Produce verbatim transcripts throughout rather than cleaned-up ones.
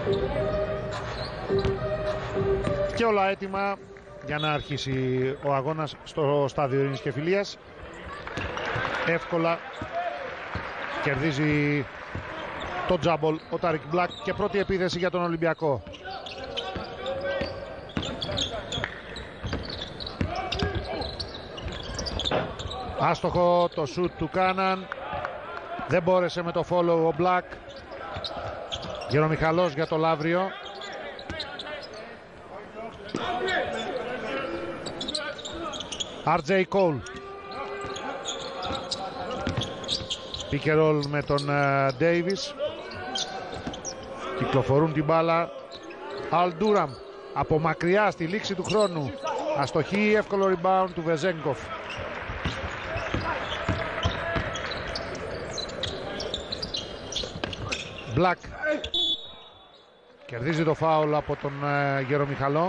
Και όλα έτοιμα για να αρχίσει ο αγώνας στο στάδιο Ειρήνης και Φιλίας. Εύκολα κερδίζει το τζάμπολ ο Τάρικ Μπλακ και πρώτη επίθεση για τον Ολυμπιακό. Άστοχο το σουτ του Κάναν, δεν μπόρεσε με το follow ο Μπλακ. Γερομιχαλός για το Λαύριο. αρ τζέι Cole. Pick and roll με τον Davis. Κυκλοφορούν την μπάλα. Αλ Ντούραμ από μακριά στη λήξη του χρόνου. Αστοχή, εύκολο rebound του Βεζέγκοφ. Black κερδίζει το φάουλ από τον uh, Γερομιχαλό.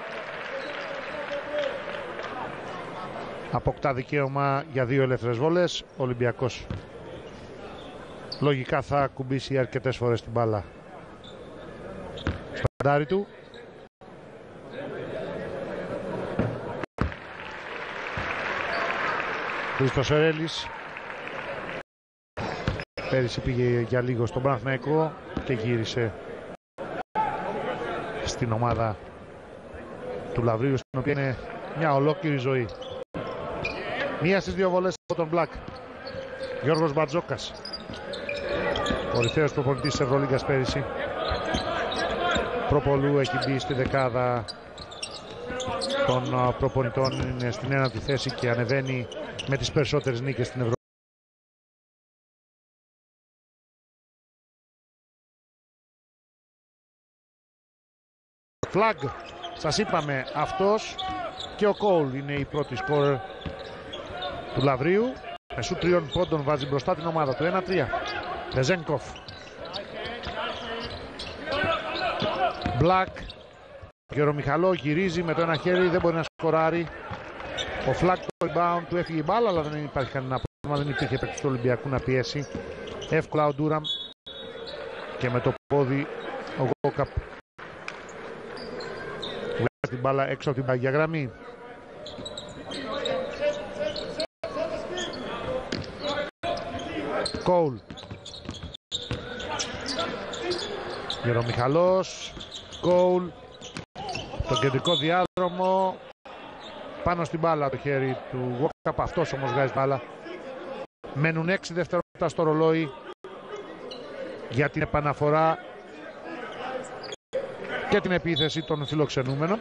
Αποκτά δικαίωμα για δύο ελεύθερες βόλες. Ο Ολυμπιακός λογικά θα κουμπίσει αρκετές φορές την μπάλα στο παντάρι του. Χρήστος Ερέλης πέρυσι πήγε για λίγο στον Παναθηναϊκό και γύρισε στην ομάδα του Λαβρίου, στην οποία είναι μια ολόκληρη ζωή. Μία στις δύο βολές από τον Μπλακ. Γιώργος Μπατζόκας, κορυφαίος προπονητής της Ευρωλίγκας πέρυσι. Προπολού έχει μπει στη δεκάδα των προπονητών, είναι στην ένατη θέση και ανεβαίνει με τις περισσότερες νίκες στην Ευρώπη. Φλαγκ, σας είπαμε, αυτός και ο Κόλ είναι η πρώτη σκόρερ του Λαβρίου. Με σου τριών πόντων βάζει μπροστά την ομάδα του. ένα τρία. Βεζένκοφ. Μπλακ. Γερομιχαλό γυρίζει με το ένα χέρι, δεν μπορεί να σκοράρει. Ο Φλαγκ το rebound του, έφυγε η μπάλα, αλλά δεν υπάρχει κανένα πρόβλημα, δεν υπήρχε παίκτης του Ολυμπιακού να πιέσει. Εύκολα ο Ντούραμ και με το πόδι ο Γόκαπ βγάζει την μπάλα έξω από την παγιά γραμμή. Κόλ. Γερομιχαλός. Κόλ. Το κεντρικό διάδρομο. Πάνω στην μπάλα το χέρι του Γόκαπ. Αυτός όμως βγάζει μπάλα. Μένουν έξι δευτερόλεπτα στο ρολόι για την επαναφορά και την επίθεση των φιλοξενούμενων.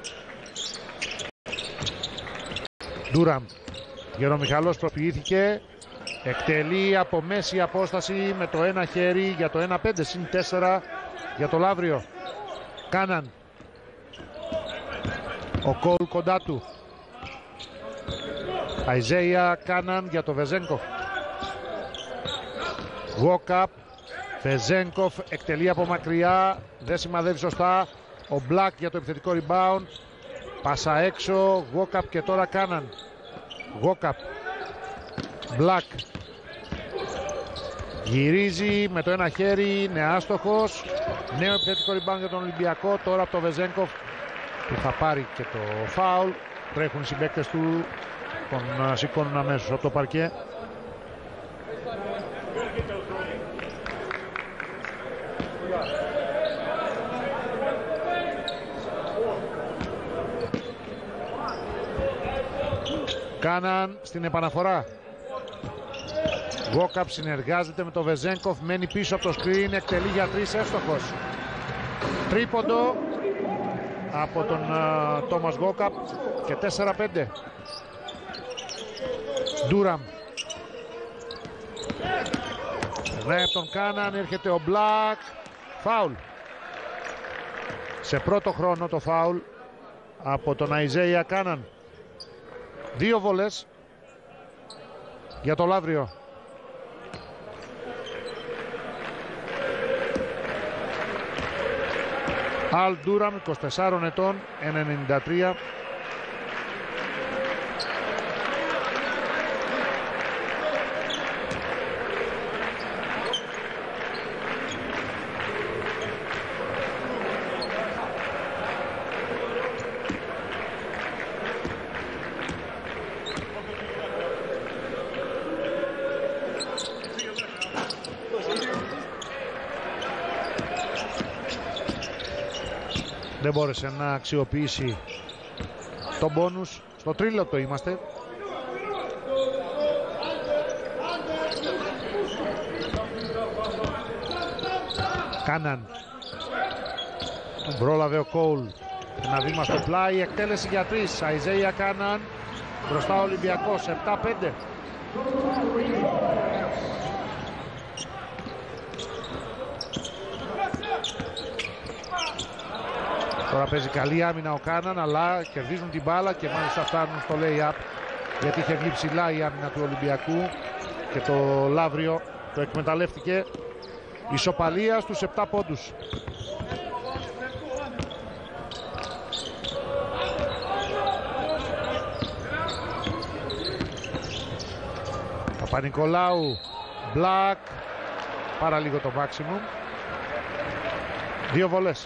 Ντούραμ. Γερομιχαλός προποιήθηκε. Εκτελεί από μέση απόσταση με το ένα χέρι για το ένα πέντε συν τέσσερα για το Λαύριο. Κάναν. Ο Κόλ κοντά του. Αϊζέια Κάναν για το Βεζένκοφ. Γόκαπ. Βεζένκοφ εκτελεί από μακριά. Δεν σημαδεύει σωστά. Ο Μπλακ για το επιθετικό rebound. Πάσα έξω. Γόκαπ και τώρα Κάναν. Γόκαπ. Μπλακ. Γυρίζει με το ένα χέρι. Είναι άστοχος. Νέο επιθετικό rebound για τον Ολυμπιακό. Τώρα από το Βεζένκοφ που θα πάρει και το φάουλ. Τρέχουν οι συμπαίκτες του. Τον σηκώνουν αμέσως από το παρκέ. Κάναν στην επαναφορά. Γόκαπ συνεργάζεται με το Βεζένκοφ, μένει πίσω από το screen, εκτελεί για τρεις, εύστοχος. Τρίποντο από τον uh, Τόμας Γόκαπ και τέσσερα πέντε. Ντούραμ. Περνάει από τον Κάναν, έρχεται ο Μπλακ. Φάουλ. Σε πρώτο χρόνο το φάουλ από τον Αϊζέια Κάναν. Δύο βολές για το Λαύριο. Αλ Ντούραμ, είκοσι τεσσάρων ετών, ένα ενενήντα τρία. Δεν μπόρεσε να αξιοποιήσει το μπόνους. Στο τρίλεπτο είμαστε. Κάναν. Πρόλαβε ο Κόουλ. Ένα βήμα στο πλάι. Εκτέλεση για τρεις. Αϊζέια Κάναν. Μπροστά ο Ολυμπιακός. επτά πέντε. Τώρα παίζει καλή άμυνα ο Κάναν, αλλά κερδίζουν την μπάλα και μάλιστα φτάνουν στο lay-up, γιατί είχε βγει ψηλά η άμυνα του Ολυμπιακού και το Λαύριο το εκμεταλλεύτηκε. Ισοπαλία στους επτά πόντους. Παπα-Νικολάου, Black, πάρα λίγο το maximum. Δύο βολές.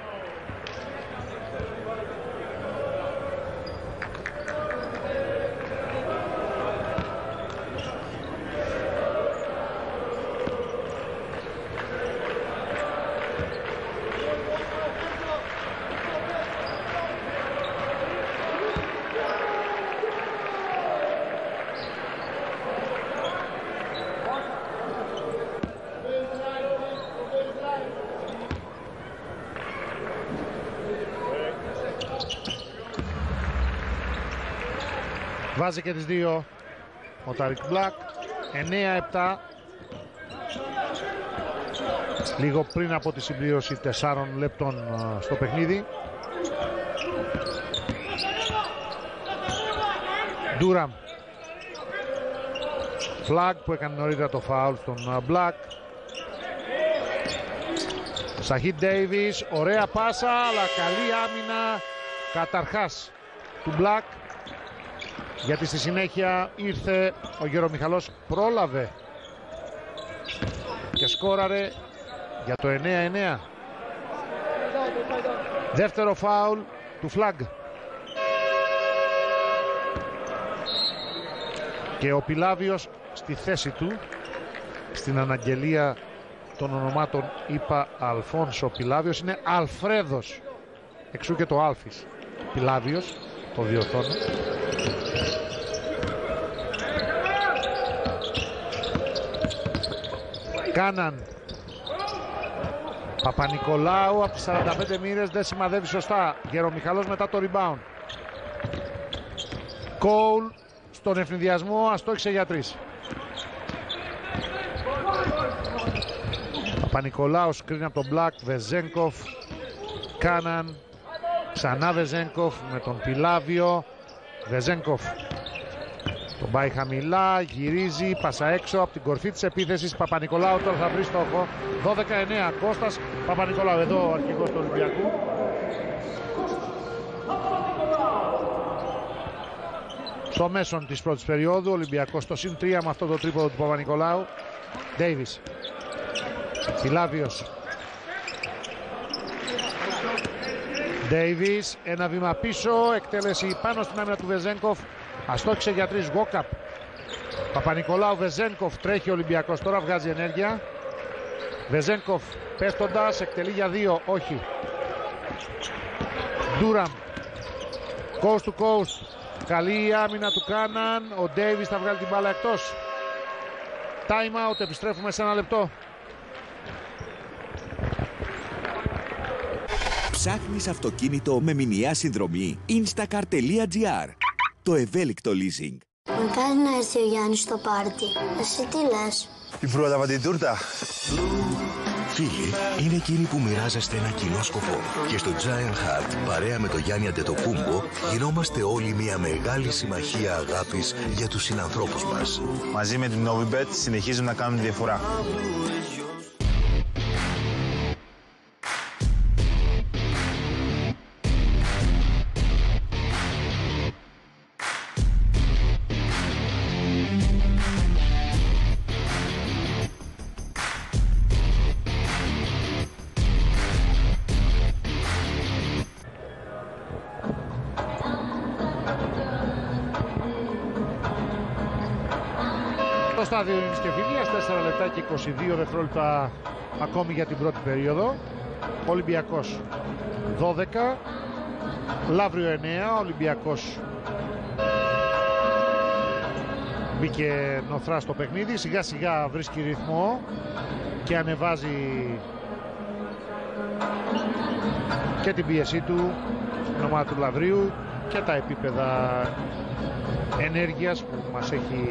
Βάζει και τις δύο ο Τάρικ Μπλακ. εννέα επτά. Λίγο πριν από τη συμπλήρωση τεσσάρων λεπτών στο παιχνίδι. Ντούραμ. Φλαγ που έκανε νωρίτερα το φάουλ στον Μπλακ. Σαχίτ Ντέιβις. Ωραία πάσα, αλλά καλή άμυνα καταρχάς του Μπλακ, γιατί στη συνέχεια ήρθε ο Γερομιχαλός, πρόλαβε και σκόραρε για το εννέα εννέα. Δεύτερο φάουλ του Φλαγ. Και ο Πιλάβιος στη θέση του, στην αναγγελία των ονομάτων είπα Αλφόνσο Πιλάβιος, είναι Αλφρέδος, εξού και το Άλφης Πιλάβιος, το διορθώνω. Κάναν. Παπα-Νικολάου από τις σαράντα πέντε μοίρες δεν σημαδεύει σωστά. Γερομιχαλός μετά το rebound. Κόουλ στον ευνηδιασμό, αστόχησε για τρεις. Παπα-Νικολάου σκρίνει από τον Μπλακ. Βεζένκοφ. Κάναν. Ξανά Βεζένκοφ με τον Πιλάβιο. Βεζένκοφ τον πάει χαμηλά, γυρίζει, πάσα έξω από την κορφή της επίθεσης. Παπα-Νικολάου τώρα θα βρει στόχο. δώδεκα εννέα. Κώστας Παπα-Νικολάου, εδώ ο αρχηγός του Ολυμπιακού. Στο μέσον της πρώτης περίοδου, ο Ολυμπιακός στο συν τρία με αυτό το τρίποδο του Παπα-Νικολάου. Ντέιβις. Πιλάβιος. Ντέιβις, ένα βήμα πίσω, εκτέλεση πάνω στην άμυνα του Βεζένκοφ. Αστόχησε για τρεις. Walk-up. Παπα-Νικολάου, Βεζένκοφ, τρέχει ο Ολυμπιακός, τώρα βγάζει ενέργεια. Βεζένκοφ πέφτοντας, εκτελεί για δύο, όχι. Ντούραμ. Coast to coast. Καλή άμυνα του Κάναν. Ο Ντέιβις θα βγάλει την μπάλα εκτός. Time out, επιστρέφουμε σε ένα λεπτό. Ψάχνεις αυτοκίνητο με μηνιαία συνδρομή? Instacar τελεία τζι άρ. Το ευέλικτο leasing. Μακάρι να έρθει ο Γιάννης στο πάρτι. Εσύ τι λες? Τι πρόλαβα την τούρτα. Φίλοι, είναι εκείνοι που μοιράζεστε ένα κοινό σκοπό. Και στο Giant Heart, παρέα με το Γιάννη Αντετοκούμπο, γινόμαστε όλοι μια μεγάλη συμμαχία αγάπης για τους συνανθρώπους μας. Μαζί με την Novibet συνεχίζουμε να κάνουμε διαφορά. Το στάδιο είναι και φιλίας, τέσσερα λεπτά και είκοσι δύο δευτερόλεπτα ακόμη για την πρώτη περίοδο. Ολυμπιακός δώδεκα, Λαύριο εννέα, Ολυμπιακός μπήκε νοθρά στο παιχνίδι, σιγά σιγά βρίσκει ρυθμό και ανεβάζει και την πίεσή του στην ομάδα του Λαβρίου και τα επίπεδα ενέργειας που μας έχει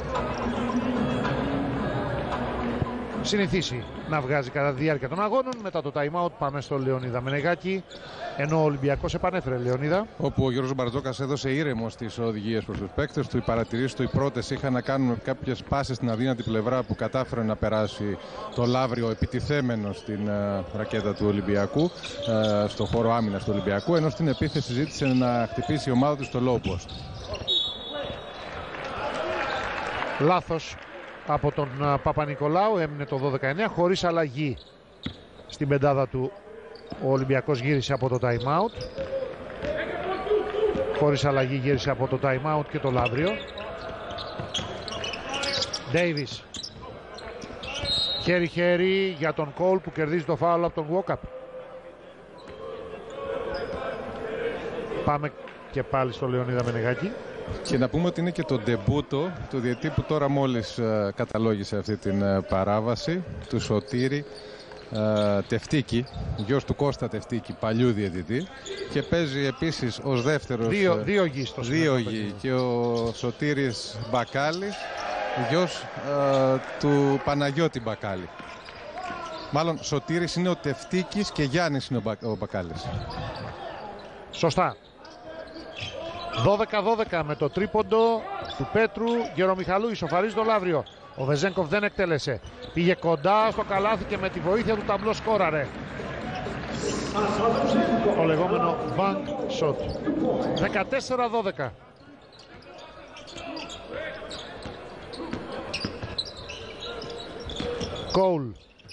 συνηθίσει να βγάζει κατά τη διάρκεια των αγώνων. Μετά το time out πάμε στο Λεωνίδα Μενεγάκη, ενώ ο Ολυμπιακός επανέφερε. Λεωνίδα, όπου ο Γιώργος Μπαρτζόκας έδωσε ήρεμο στις οδηγίες προς τους παίκτες του. Οι παρατηρήσεις του οι πρώτες είχαν να κάνουν κάποιες πάσες στην αδύνατη πλευρά που κατάφερε να περάσει το Λαύριο επιτιθέμενο στην uh, ρακέτα του Ολυμπιακού, uh, στο χώρο άμυνας του Ολυμπιακού, ενώ στην επίθεση ζήτησε να χτυπήσει η ομάδα του στο low post. λάθος από τον uh, Παπα-Νικολάου, έμεινε το δώδεκα εννέα χωρίς αλλαγή στην πεντάδα του. Ο Ολυμπιακός γύρισε από το time out, χωρίς αλλαγή γύρισε από το time out και το Λαύριο. Ντέιβις, χέρι-χέρι για τον Κόλ που κερδίζει το φάουλ από τον Walkup. Πάμε και πάλι στο Λεωνίδα Μενεγάκη. Και να πούμε ότι είναι και το ντεμπούτο του διαιτητή που τώρα μόλις uh, καταλόγησε αυτή την uh, παράβαση, του Σωτήρη uh, Τευτίκη, γιος του Κώστα Τευτίκη, παλιού διαιτητή, και παίζει επίσης ως δεύτερος δύο, δύο γη στο δύο γη, και ο Σωτήρης Μπακάλης, γιος uh, του Παναγιώτη Μπακάλη. Μάλλον Σωτήρης είναι ο Τευτίκης και Γιάννης είναι ο, Μπα, ο Μπακάλης. Σωστά. δώδεκα δώδεκα με το τρίποντο του Πέτρου Γερομιχαλού, ισοφαρίζει το Λαύριο. Ο Βεζένκοφ δεν εκτέλεσε, πήγε κοντά στο καλάθι και με τη βοήθεια του ταμπλό σκόραρε. Το λεγόμενο bank shot. δεκατέσσερα δώδεκα. Κόουλ,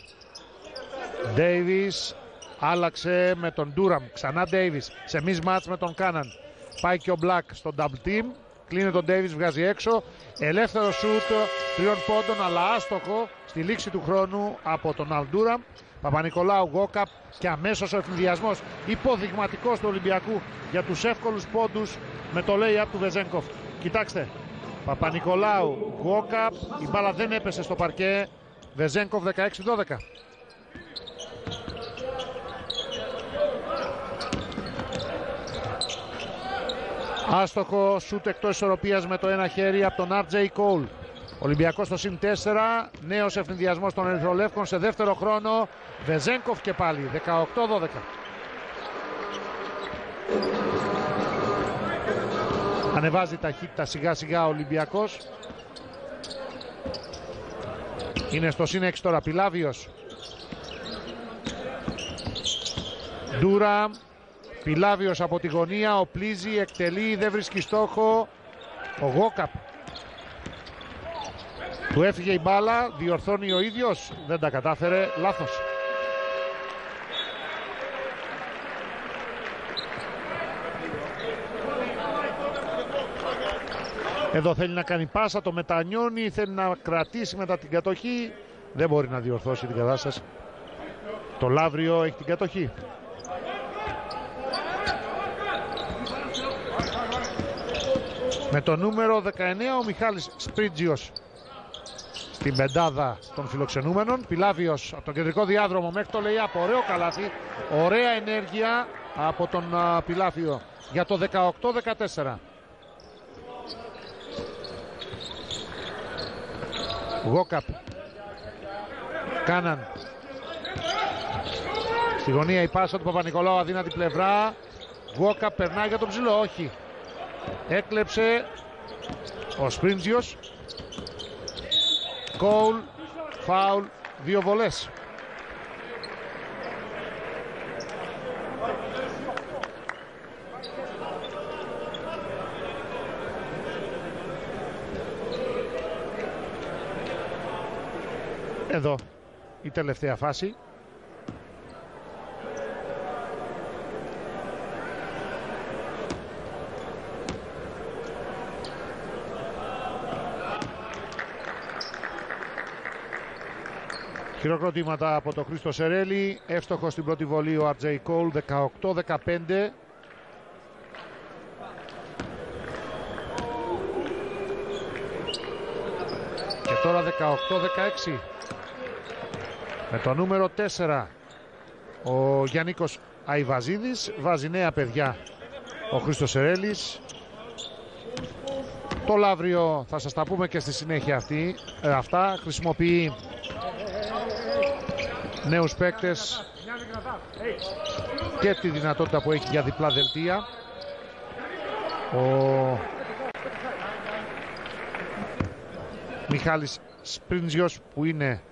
Ντέιβις άλλαξε με τον Ντούραμ, ξανά Ντέιβις σε mismatch με τον Κάναν. Πάει και ο Black στο double team, κλείνει τον Davis, βγάζει έξω, ελεύθερο σούτ τριών πόντων αλλά άστοχο στη λήξη του χρόνου από τον Αλντούραμ. Παπα-Νικολάου, Walkup και αμέσως ο ευθυνδιασμός υποδειγματικός του Ολυμπιακού για τους εύκολους πόντους με το lay-up του Βεζένκοφ. Κοιτάξτε, Παπα-Νικολάου, Walkup, η μπάλα δεν έπεσε στο παρκέ. Βεζένκοφ δεκαέξι δώδεκα. Άστοχο σούτ εκτός ισορροπίας με το ένα χέρι από τον αρ τζέι Cole. Ολυμπιακός στο συν τέσσερα, νέος ευνηδιασμός των Ερυθρολεύκων σε δεύτερο χρόνο. Βεζένκοφ και πάλι, δεκαοκτώ δώδεκα. Ανεβάζει ταχύτητα σιγά σιγά ο Ολυμπιακός. Είναι στο συν έξι τώρα, Πιλάβιος. Ντούραμ. Πιλάβιος από τη γωνία, ο Πλίζη εκτελεί, δεν βρίσκει στόχο. Ο Walkup. Του έφυγε η μπάλα, διορθώνει ο ίδιος, δεν τα κατάφερε, λάθος. Εδώ θέλει να κάνει πάσα, το μετανιώνει, θέλει να κρατήσει μετά την κατοχή. Δεν μπορεί να διορθώσει την κατάσταση. Το Λαύριο έχει την κατοχή. Με το νούμερο δεκαεννέα ο Μιχάλης Σπρίτζιος στην πεντάδα των φιλοξενούμενων. Πιλάβιος από τον κεντρικό διάδρομο μέχρι το lay-up, ωραίο καλάθι, ωραία ενέργεια από τον uh, Πιλάβιο για το δεκαοκτώ δεκατέσσερα. Walkup, Κάναν, στη γωνία η πάσα του Παπα-Νικολάου, αδύνατη πλευρά. Walkup περνάει για τον ψηλό, όχι. Έκλεψε ο Σπρίτζιος. Κόουλ, φάουλ, δύο βολές. Εδώ η τελευταία φάση. Χειροκροτήματα από τον Χρήστο Σερέλη. Εύστοχο στην πρώτη βολή ο αρ τζέι Κόλ. δεκαοκτώ δεκαπέντε. Και τώρα δεκαοκτώ δεκαέξι. Με το νούμερο τέσσερα ο Γιάννικος Αϊβαζίδης. Βάζει νέα παιδιά ο Χρήστος Σερέλης. Το Λαύριο, θα σας τα πούμε και στη συνέχεια αυτή, ε, αυτά. Χρησιμοποιεί νέους παίκτες και τη δυνατότητα που έχει για διπλά δελτία. Ο Μιχάλης Σπριντζιος που είναι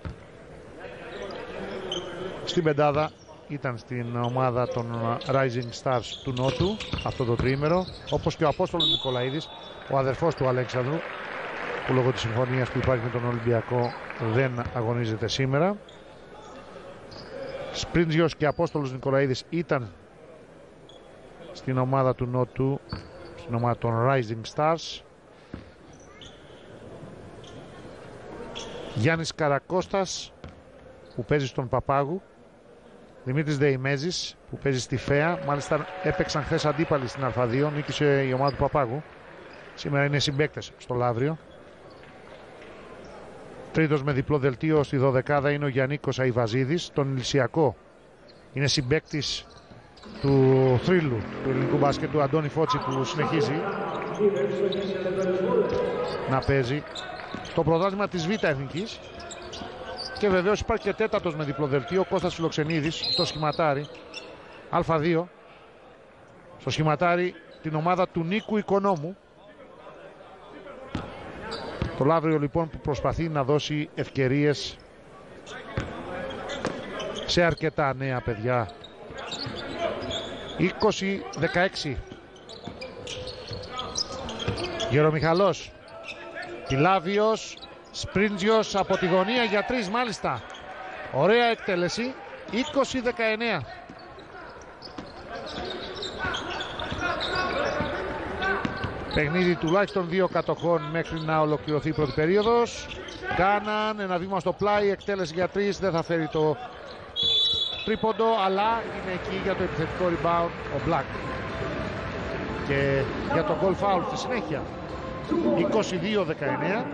στην πεντάδα, ήταν στην ομάδα των Rising Stars του Νότου αυτό το τριήμερο, όπως και ο Απόστολος Νικολαίδης, ο αδερφός του Αλέξανδρου, που λόγω της συμφωνίας που υπάρχει με τον Ολυμπιακό δεν αγωνίζεται σήμερα. Σπριντζιος και Απόστολος Νικολαίδης ήταν στην ομάδα του Νότου, στην ομάδα των Rising Stars. Γιάννης Καρακώστας που παίζει στον Παπάγου. Δημήτρης Δεϊμέζης που παίζει στη Φαία. Μάλιστα έπαιξαν χθες αντίπαλοι στην Α2. Νίκησε η ομάδα του Παπάγου. Σήμερα είναι συμπαίκτες στο Λαύριο. Τρίτος με διπλό δελτίο στη δωδεκάδα είναι ο Γιάννικος Αϊβαζίδης. Τον Ηλυσιακό είναι συμπαίκτης του θρύλου του ελληνικού μπάσκετ, του Αντώνη Φώτση, που συνεχίζει να παίζει στο πρωτάθλημα της Β' Εθνικής. Και βεβαίως υπάρχει και τέταρτος με διπλό δελτίο, ο Κώστας Φιλοξενίδης, στο σχηματάρι Α2, στο σχηματάρι την ομάδα του Νίκου Οικονόμου. Το Λαύριο λοιπόν που προσπαθεί να δώσει ευκαιρίες σε αρκετά νέα παιδιά. είκοσι δεκαέξι. Γερομιχαλός, Κιλάβιος, Σπριντζιος από τη γωνία για τρεις μάλιστα. Ωραία εκτέλεση. είκοσι δεκαεννέα. Παιχνίδι τουλάχιστον δύο κατοχών μέχρι να ολοκληρωθεί η πρώτη περίοδος. Κάναν ένα βήμα στο πλάι, εκτέλεση για τρεις, δεν θα φέρει το τρίποντο, αλλά είναι εκεί για το επιθετικό rebound ο Black. Και για το goal foul στη συνέχεια. είκοσι δύο δεκαεννέα.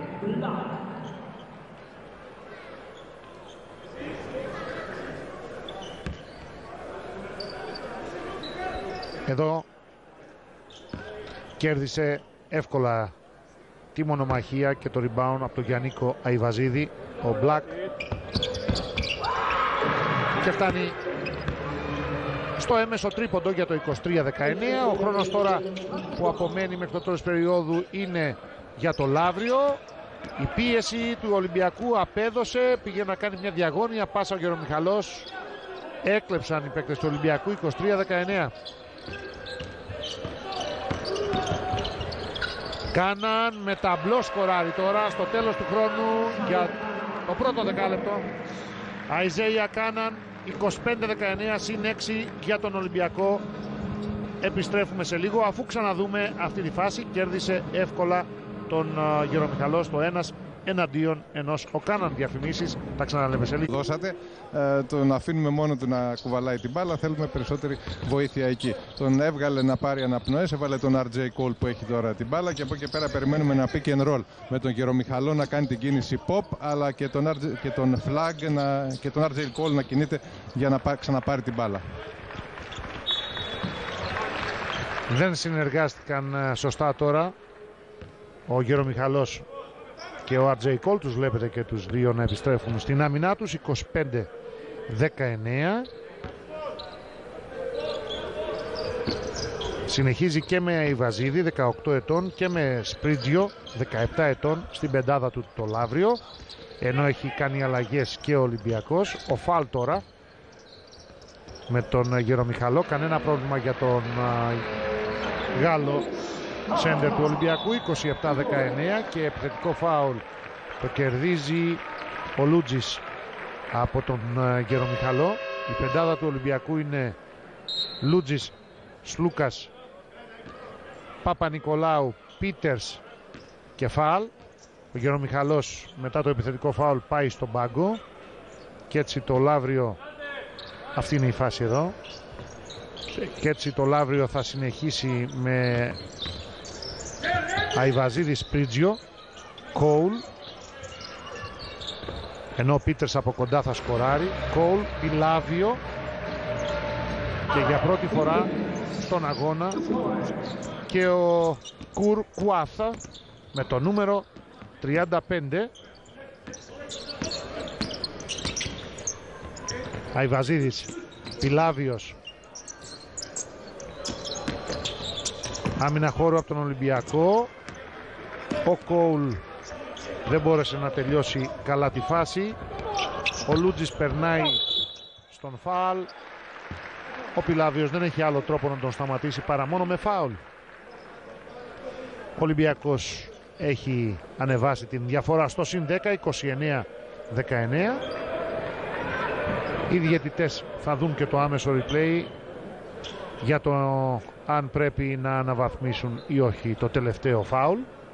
Εδώ κέρδισε εύκολα τη μονομαχία και το rebound από τον Γιάννικο Αϊβαζίδη ο Black, και φτάνει στο έμεσο τρίποντο για το είκοσι τρία δεκαεννέα. Ο χρόνος τώρα που απομένει μέχρι το τέλος περίοδου είναι για το Λαύριο. Η πίεση του Ολυμπιακού απέδωσε, πήγε να κάνει μια διαγώνια πάσα ο Γερομιχαλός. Έκλεψαν οι παίκτες του Ολυμπιακού. είκοσι τρία δεκαεννέα. Κάναν με ταμπλό σκοράρι τώρα στο τέλος του χρόνου για το πρώτο δεκάλεπτο. Αϊζέια Κάναν, είκοσι πέντε δεκαεννέα συν έξι για τον Ολυμπιακό. Επιστρέφουμε σε λίγο αφού ξαναδούμε αυτή τη φάση. Κέρδισε εύκολα τον uh, Γερομιχαλό στο ένας εναντίον ενός. Ο Κάναν διαφημίσεις, τα ξαναλέμε σε λίγο. Δώσατε, ε, τον αφήνουμε μόνο του να κουβαλάει την μπάλα, θέλουμε περισσότερη βοήθεια εκεί. Τον έβγαλε να πάρει αναπνοές, έβαλε τον αρ τζέι Cole που έχει τώρα την μπάλα και από εκεί πέρα περιμένουμε ένα pick and roll με τον Γερομιχαλό να κάνει την κίνηση pop, αλλά και τον, και τον Flagg να, και τον αρ τζέι Cole να κινείται για να ξαναπάρει την μπάλα. Δεν συνεργάστηκαν σωστά τώρα ο Γερομιχαλός και ο αρ τζέι Cole. Τους βλέπετε και τους δύο να επιστρέφουν στην άμυνά τους. είκοσι πέντε δεκαεννέα. Συνεχίζει και με Αϊβαζίδη δεκαοκτώ ετών και με Σπρίτζιο δεκαεπτά ετών στην πεντάδα του το Λαύριο, ενώ έχει κάνει αλλαγές και ο Ολυμπιακός. Ο φάλ τώρα με τον Γερομιχαλό, κανένα πρόβλημα για τον Γάλλο σέντερ του Ολυμπιακού. Είκοσι επτά δεκαεννέα και επιθετικό φάουλ το κερδίζει ο Λούτζης από τον Γερομιχαλό. Η πεντάδα του Ολυμπιακού είναι Λούτζης, Σλούκας, Παπα-Νικολάου, Πίτερς και φάουλ. Ο Γερομιχαλός μετά το επιθετικό φάουλ πάει στον πάγκο. Και έτσι το Λαύριο, αυτή είναι η φάση εδώ, και έτσι το Λαύριο θα συνεχίσει με Αϊβαζίδη, Σπρίτζιο, Κόουλ, ενώ ο Πίτερς από κοντά θα σκοράρει. Κόουλ, Λαύριο, και για πρώτη φορά στον αγώνα και ο Κουρ Κουάθα με το νούμερο τριάντα πέντε. Αϊβαζίδης, Πιλάβιος, άμυνα χώρου από τον Ολυμπιακό. Ο Κόουλ δεν μπόρεσε να τελειώσει καλά τη φάση. Ο Λούτζης περνάει στον φάουλ. Ο Πιλάβιος δεν έχει άλλο τρόπο να τον σταματήσει παρά μόνο με φάουλ. Ο Ολυμπιακός έχει ανεβάσει την διαφορά στο συν δέκα, είκοσι εννέα δεκαεννέα. Οι διαιτητές θα δουν και το άμεσο replay για το αν πρέπει να αναβαθμίσουν ή όχι το τελευταίο φάουλ.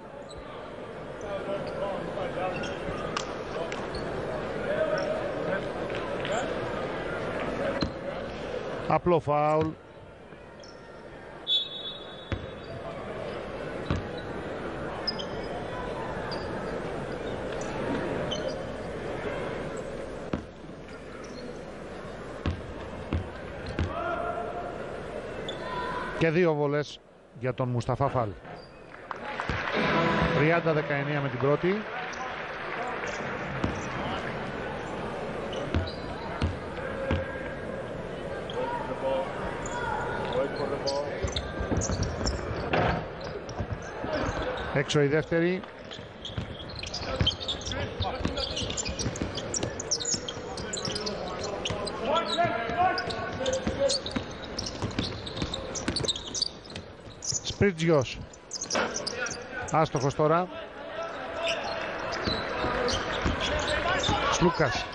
Απλό φάουλ. Και δύο βολές για τον Μουσταφά Φαλ. τριάντα δεκαεννέα με την πρώτη. Έξω η δεύτερη. Σπρίτζιος, άστοχος τώρα. Σλούκας,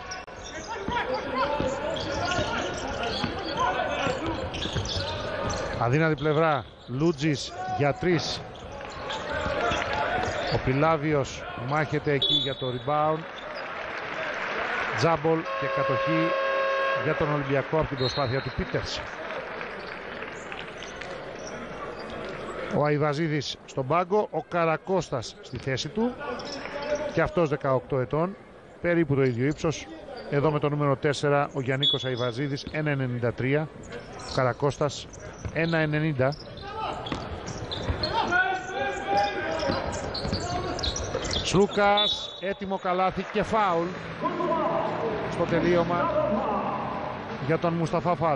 αδύνατη πλευρά. Λούτζης για τρεις. Ο Πιλάβιος μάχεται εκεί για το rebound. Τζάμπολ και κατοχή για τον Ολυμπιακό από την προσπάθεια του Πίτερς. Ο Αϊβαζίδης στον πάγκο, ο Καρακώστας στη θέση του, και αυτός δεκαοκτώ ετών, περίπου το ίδιο ύψος. Εδώ με το νούμερο τέσσερα ο Γιαννίκος Αϊβαζίδης, ένα ενενήντα τρία, ο Καρακώστας ένα ενενήντα. Σλούκας, έτοιμο καλάθι και φάουλ στο τελείωμα για τον Μουσταφά Φαλ.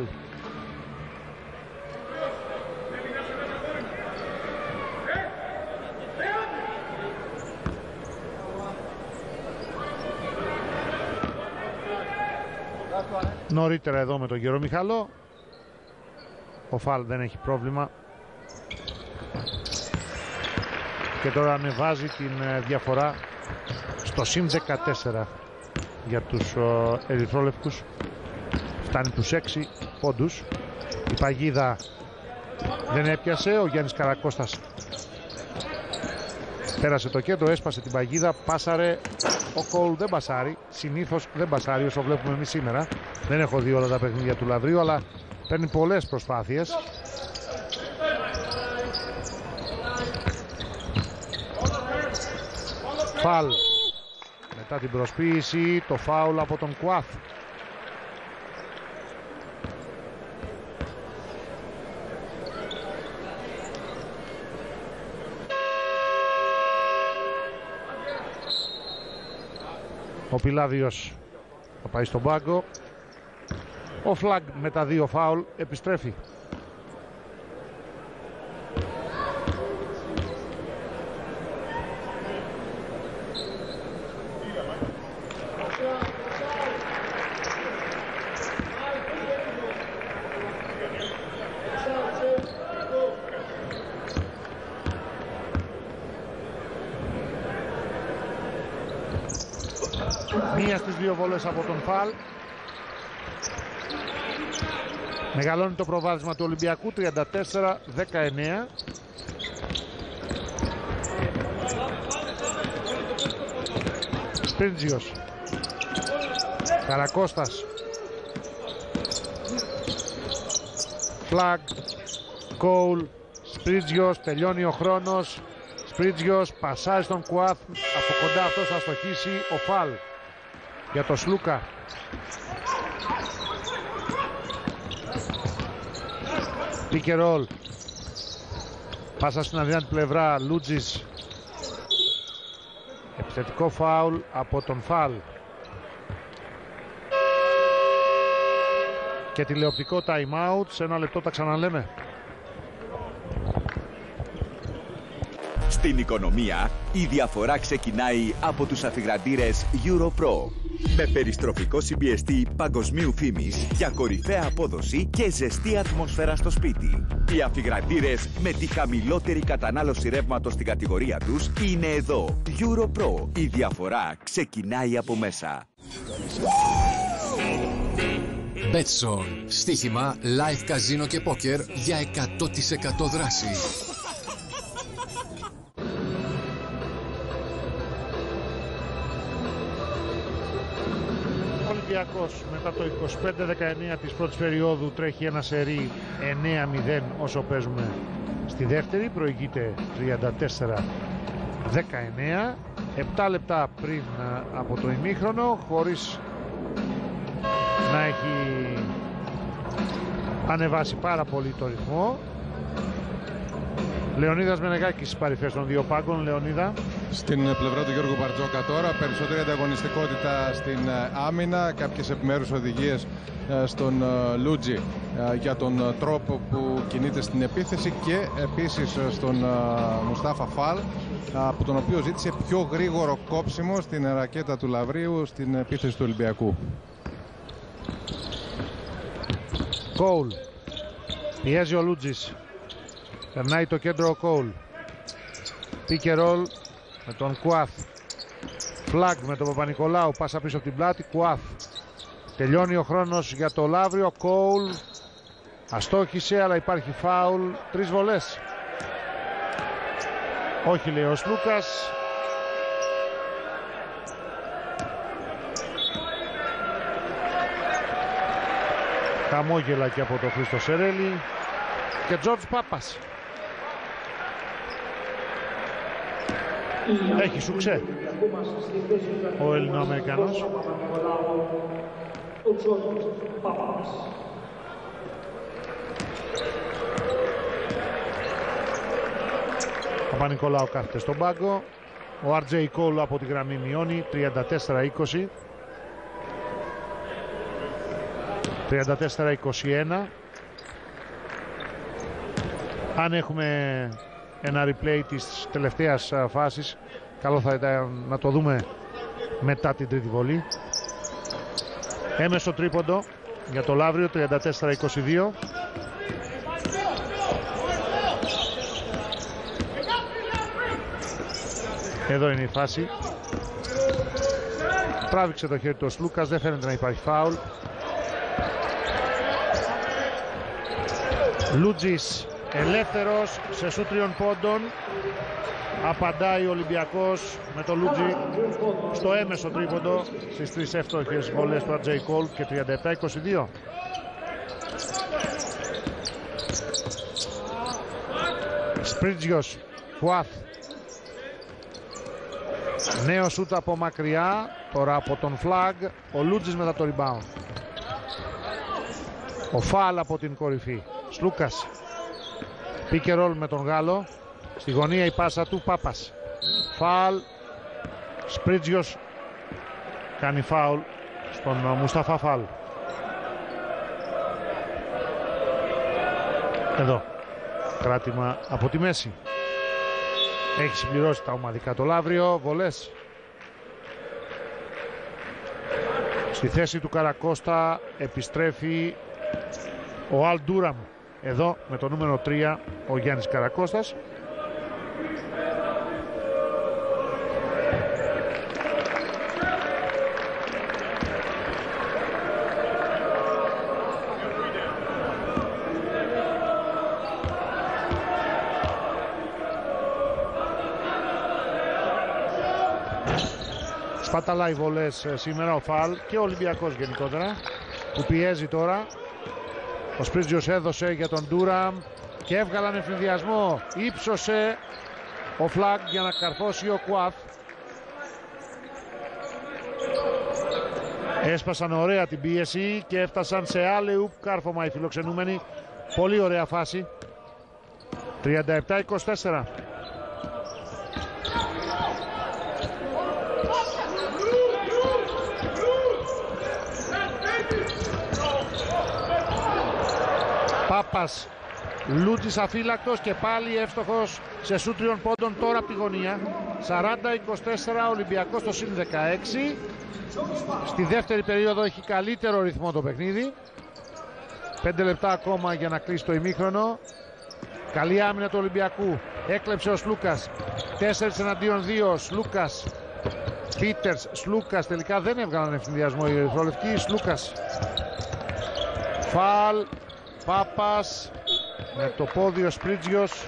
Νωρίτερα εδώ με τον Γερο Μιχαλό. Ο Φαλ δεν έχει πρόβλημα. Και τώρα ανεβάζει την διαφορά στο συν δεκατέσσερα για τους uh, ερυθρόλευκους. Φτάνει τους έξι πόντους. Η παγίδα δεν έπιασε. Ο Γιάννης Καρακώστας πέρασε το κέντρο, έσπασε την παγίδα, πάσαρε. Ο Κόλ δεν πασάρει. Συνήθως δεν πασάρει όσο βλέπουμε εμείς σήμερα. Δεν έχω δει όλα τα παιχνίδια του Λαβρίου, αλλά παίρνει πολλές προσπάθειες. Φαλ μετά την προσποίηση, το φάουλ από τον Κουάθ. Ο Πιλάβιος θα πάει στον πάγκο. Ο Φλαγκ με τα δύο φάουλ επιστρέφει. Μία στις δύο βόλες από τον Φαλ. Μεγαλώνει το προβάδισμα του Ολυμπιακού, τριάντα τέσσερα δεκαεννέα. Σπρίτζιος. Καρακώστας. Φλαγκ, Κόουλ, Σπρίτζιος, τελειώνει ο χρόνος. Σπρίτζιος πασάει στον Κουάθ, από κοντά αυτός θα στοχίσει, ο φαλ για το Σλούκα. Pick and roll. Πάσα στην αδύνατη πλευρά, Λούτζης. Επιθετικό φάουλ από τον Φαλ. Και τηλεοπτικό time out, σε ένα λεπτό τα ξαναλέμε. Στην οικονομία, η διαφορά ξεκινάει από τους αφιγραντήρες EuroPro. Με περιστροφικό συμπιεστή παγκοσμίου φήμης για κορυφαία απόδοση και ζεστή ατμόσφαιρα στο σπίτι. Οι αφιγραντήρες με τη χαμηλότερη κατανάλωση ρεύματος στην κατηγορία τους είναι εδώ. EuroPro. Η διαφορά ξεκινάει από μέσα. Betson. Στοίχημα, live καζίνο και πόκερ για εκατό τοις εκατό δράση. Ολυμπιακός μετά το είκοσι πέντε δεκαεννιά της πρώτης περίοδου τρέχει ένα σερί εννέα μηδέν όσο παίζουμε στη δεύτερη. Προηγείται τριάντα τέσσερα δεκαεννέα, επτά λεπτά πριν από το ημίχρονο, χωρίς να έχει ανεβάσει πάρα πολύ το ρυθμό. Λεωνίδας Μενεγάκης στις παρυφές των δύο πάγκων. Λεωνίδα. Στην πλευρά του Γιώργου Μπαρτζόκα τώρα, περισσότερη ανταγωνιστικότητα στην άμυνα, κάποιες επιμέρους οδηγίες στον Λούτζι για τον τρόπο που κινείται στην επίθεση και επίσης στον Μουστάφα Φαλ, από τον οποίο ζήτησε πιο γρήγορο κόψιμο στην ρακέτα του Λαβρίου στην επίθεση του Ολυμπιακού. Κόουλ. Πιέζει ο Λούτζης. Περνάει το κέντρο ο Κόουλ. Pick and roll με τον Κουάθ. Φλαγκ με τον Παπα-Νικολάου. Πάσα πίσω από την πλάτη. Κουάθ. Τελειώνει ο χρόνος για το Λαύριο. Κόουλ. Αστόχησε, αλλά υπάρχει φάουλ. Τρεις βολές. Όχι, λέει ο Σλούκας. Χαμόγελα και από το Χρήστο Σερέλη. Και Τζορτζ Πάπας. Έχει σουξέ ο Ελληνοαμερικανός. Παπα-Νικολάου κάθεται στον πάγκο. Ο αρ τζέι Cole από τη γραμμή μειώνει τριάντα τέσσερα είκοσι. τριάντα τέσσερα είκοσι ένα. Αν έχουμε ένα replay της τελευταίας φάσης, καλό θα ήταν να το δούμε μετά την τρίτη βολή. Έμεσο τρίποντο για το Λαύριο, τριάντα τέσσερα είκοσι δύο. Εδώ είναι η φάση. Τράβηξε το χέρι του ο Σλούκας, δεν φαίνεται να υπάρχει φάουλ. Λούτζης ελεύθερος σε σούτ τριών πόντων. Απαντάει ο Ολυμπιακός με το Λούτζι στο έμεσο τρίποντο στις τρεις εύστοχες βολές του αρ τζέι Cole και τριάντα επτά είκοσι δύο. Σπρίτζιος, Φουάθ. Νέο σούτ από μακριά, τώρα από τον Φλαγκ. Ο Λούτζης μετά το rebound. Ο Φαλ από την κορυφή. Σλούκας. Pick and roll με τον Γάλλο. Στη γωνία η πάσα του, Πάπας. Φαλ. Σπρίτζιος κάνει φάουλ στον Μουσταφά Φαλ. Εδώ. Κράτημα από τη μέση. Έχει συμπληρώσει τα ομαδικά το Λαύριο. Βολές. Στη θέση του Καρακώστα επιστρέφει ο Αλ Ντούραμ. Εδώ με το νούμερο τρία ο Γιάννης Καρακώστας. Σπαταλάει βολές σήμερα ο Φαλ και ο Ολυμπιακός γενικότερα, που πιέζει τώρα. Ο Σπρίτζιος έδωσε για τον Ντούραμ και έβγαλαν ευνηδιασμό. Ήψωσε ο Φλαγκ για να καρφώσει ο Κουάθ. Έσπασαν ωραία την πίεση και έφτασαν σε alley-oop κάρφωμα οι φιλοξενούμενοι. Πολύ ωραία φάση. τριάντα επτά είκοσι τέσσερα. Πάπας, Λούτζης αφύλακτος και πάλι εύστοχος σε σούτ τριών πόντων τώρα από τη γωνία. σαράντα είκοσι τέσσερα, Ολυμπιακός στο συν δεκαέξι. Στη δεύτερη περίοδο έχει καλύτερο ρυθμό το παιχνίδι. πέντε λεπτά ακόμα για να κλείσει το ημίχρονο. Καλή άμυνα του Ολυμπιακού. Έκλεψε ο Σλούκας. τέσσερα εναντίον δύο. Σλούκας, Πίτερς, Σλούκας. Τελικά δεν έβγαλαν ευθυνδιασμό οι ερυθρόλευκοι. Σλούκας. Φαλ. Πάπας. Με το πόδι ο Σπρίτζιος.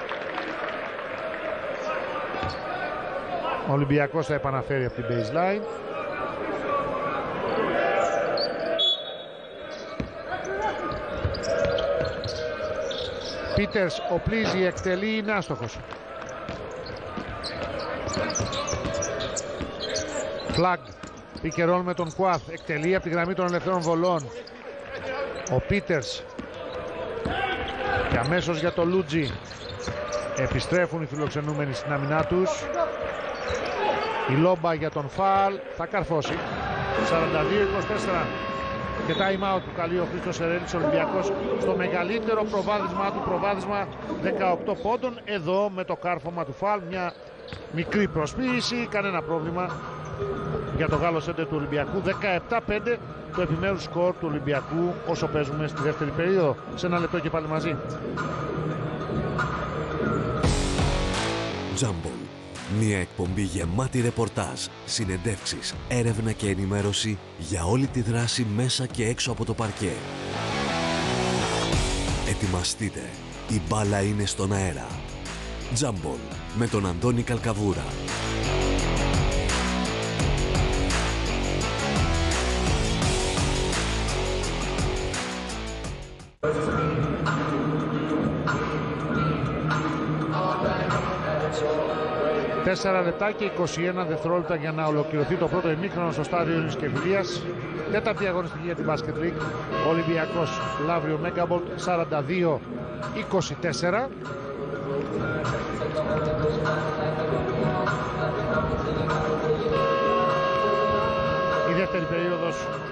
Ο Ολυμπιακός θα επαναφέρει από την baseline. Πίτερς, ο Πλίζη εκτελεί, είναι άστοχος. Φλαγκ, πικερών με τον Κουάθ, εκτελεί από τη γραμμή των ελευθερών βολών. Ο Πίτερς και αμέσως για το Λούτζι. Επιστρέφουν οι φιλοξενούμενοι στην άμυνά τους. Η λόμπα για τον Φαλ, θα καρφώσει. σαράντα δύο είκοσι τέσσερα. Και time out που καλεί ο Χρήστος Ερέλης, Ολυμπιακός στο μεγαλύτερο προβάδισμά του, προβάδισμα δεκαοκτώ πόντων. Εδώ με το κάρφωμα του Φαλ, μια μικρή προσποίηση, κανένα πρόβλημα για το Γάλλο σέντερ του Ολυμπιακού. δεκαεπτά πέντε το επιμέρους σκορ του Ολυμπιακού όσο παίζουμε στη δεύτερη περίοδο. Σε ένα λεπτό και πάλι μαζί. Τζάμπολ. Μια εκπομπή γεμάτη ρεπορτάζ, συνεντεύξεις, έρευνα και ενημέρωση για όλη τη δράση μέσα και έξω από το παρκέ. Ετοιμαστείτε, η μπάλα είναι στον αέρα. Τζάμπολ με τον Αντώνη Καλκαβούρα. τέσσερα λεπτά και είκοσι ένα δευτερόλεπτα για να ολοκληρωθεί το πρώτο ημίχρονο στο στάδιο Ειρήνης και Φιλίας. Τέταρτη αγωνιστική για την Basket League. Ολυμπιακός Λαύριο Μέγκαμπολτ σαράντα δύο είκοσι τέσσερα. Η δεύτερη περίοδος,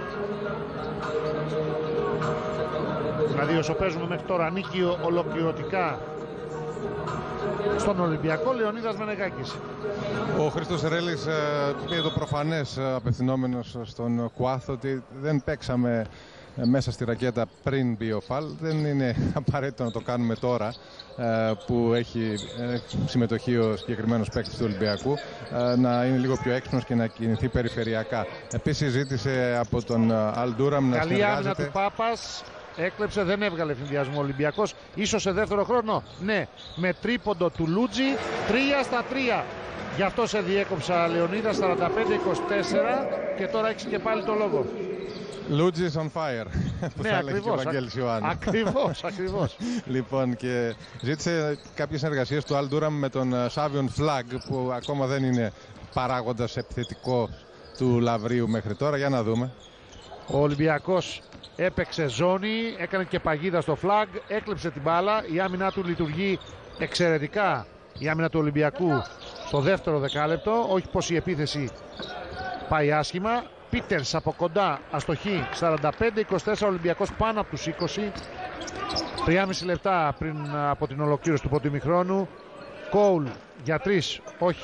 δηλαδή όσο παίζουμε μέχρι τώρα, ανήκει ολοκληρωτικά στον Ολυμπιακό. Λεωνίδας Μενεγάκης. Ο Χρήστος Ερέλης πήγε το προφανές απευθυνόμενος στον Κουάθ ότι δεν παίξαμε μέσα στη ρακέτα πριν μπει ο Φαλ. Δεν είναι απαραίτητο να το κάνουμε τώρα που έχει συμμετοχή ο συγκεκριμένος παίκτης του Ολυμπιακού, να είναι λίγο πιο έξυπνος και να κινηθεί περιφερειακά. Επίσης ζήτησε από τον Αλ Ντούραμ να συνεργάζεται. Καλή άμυνα του Πάπας. Έκλεψε, δεν έβγαλε ευθυνδιασμό ο Ολυμπιακός. Ίσως σε δεύτερο χρόνο, ναι, με τρίποντο του Λούτζι. τρία στα τρία. Γι' αυτό σε διέκοψα, Λεωνίδα. Σαράντα πέντε είκοσι τέσσερα. Και τώρα έχεις και πάλι το λόγο. Λούτζι is on fire. Που ναι, θα ακριβώς, και ο Ιωάννη. Ακριβώς, ακριβώς. Λοιπόν, και ζήτησε κάποιες συνεργασίες του Αλ Ντούραμ με τον Savion Flagg, που ακόμα δεν είναι παράγοντας επιθετικό του Λαβρίου μέχρι τώρα. Για να δούμε. Ο Ολυμπιακός έπαιξε ζώνη, έκανε και παγίδα στο Φλαγκ, έκλεψε την μπάλα. Η άμυνά του λειτουργεί εξαιρετικά, η άμυνα του Ολυμπιακού στο δεύτερο δεκάλεπτο. Όχι πως η επίθεση πάει άσχημα. Πίτερς από κοντά, αστοχή. Σαράντα πέντε είκοσι τέσσερα, Ολυμπιακός πάνω από τους είκοσι. τριάμισι λεπτά πριν από την ολοκλήρωση του πρώτου ημιχρόνου. Κόουλ για τρεις, όχι.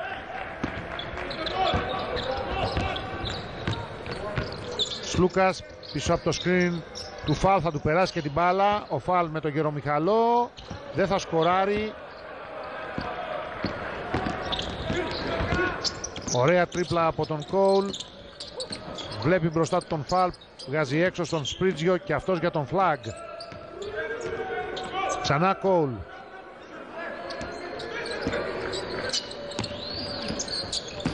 Σλούκας πίσω από το screen του Φαλ, θα του περάσει και την μπάλα. Ο Φαλ με τον Γερομιχαλό δεν θα σκοράρει. Ωραία τρίπλα από τον Κόουλ. Βλέπει μπροστά του τον Φαλ, βγάζει έξω στον Σπρίτζιο και αυτός για τον Φλαγκ. Ξανά Κόουλ.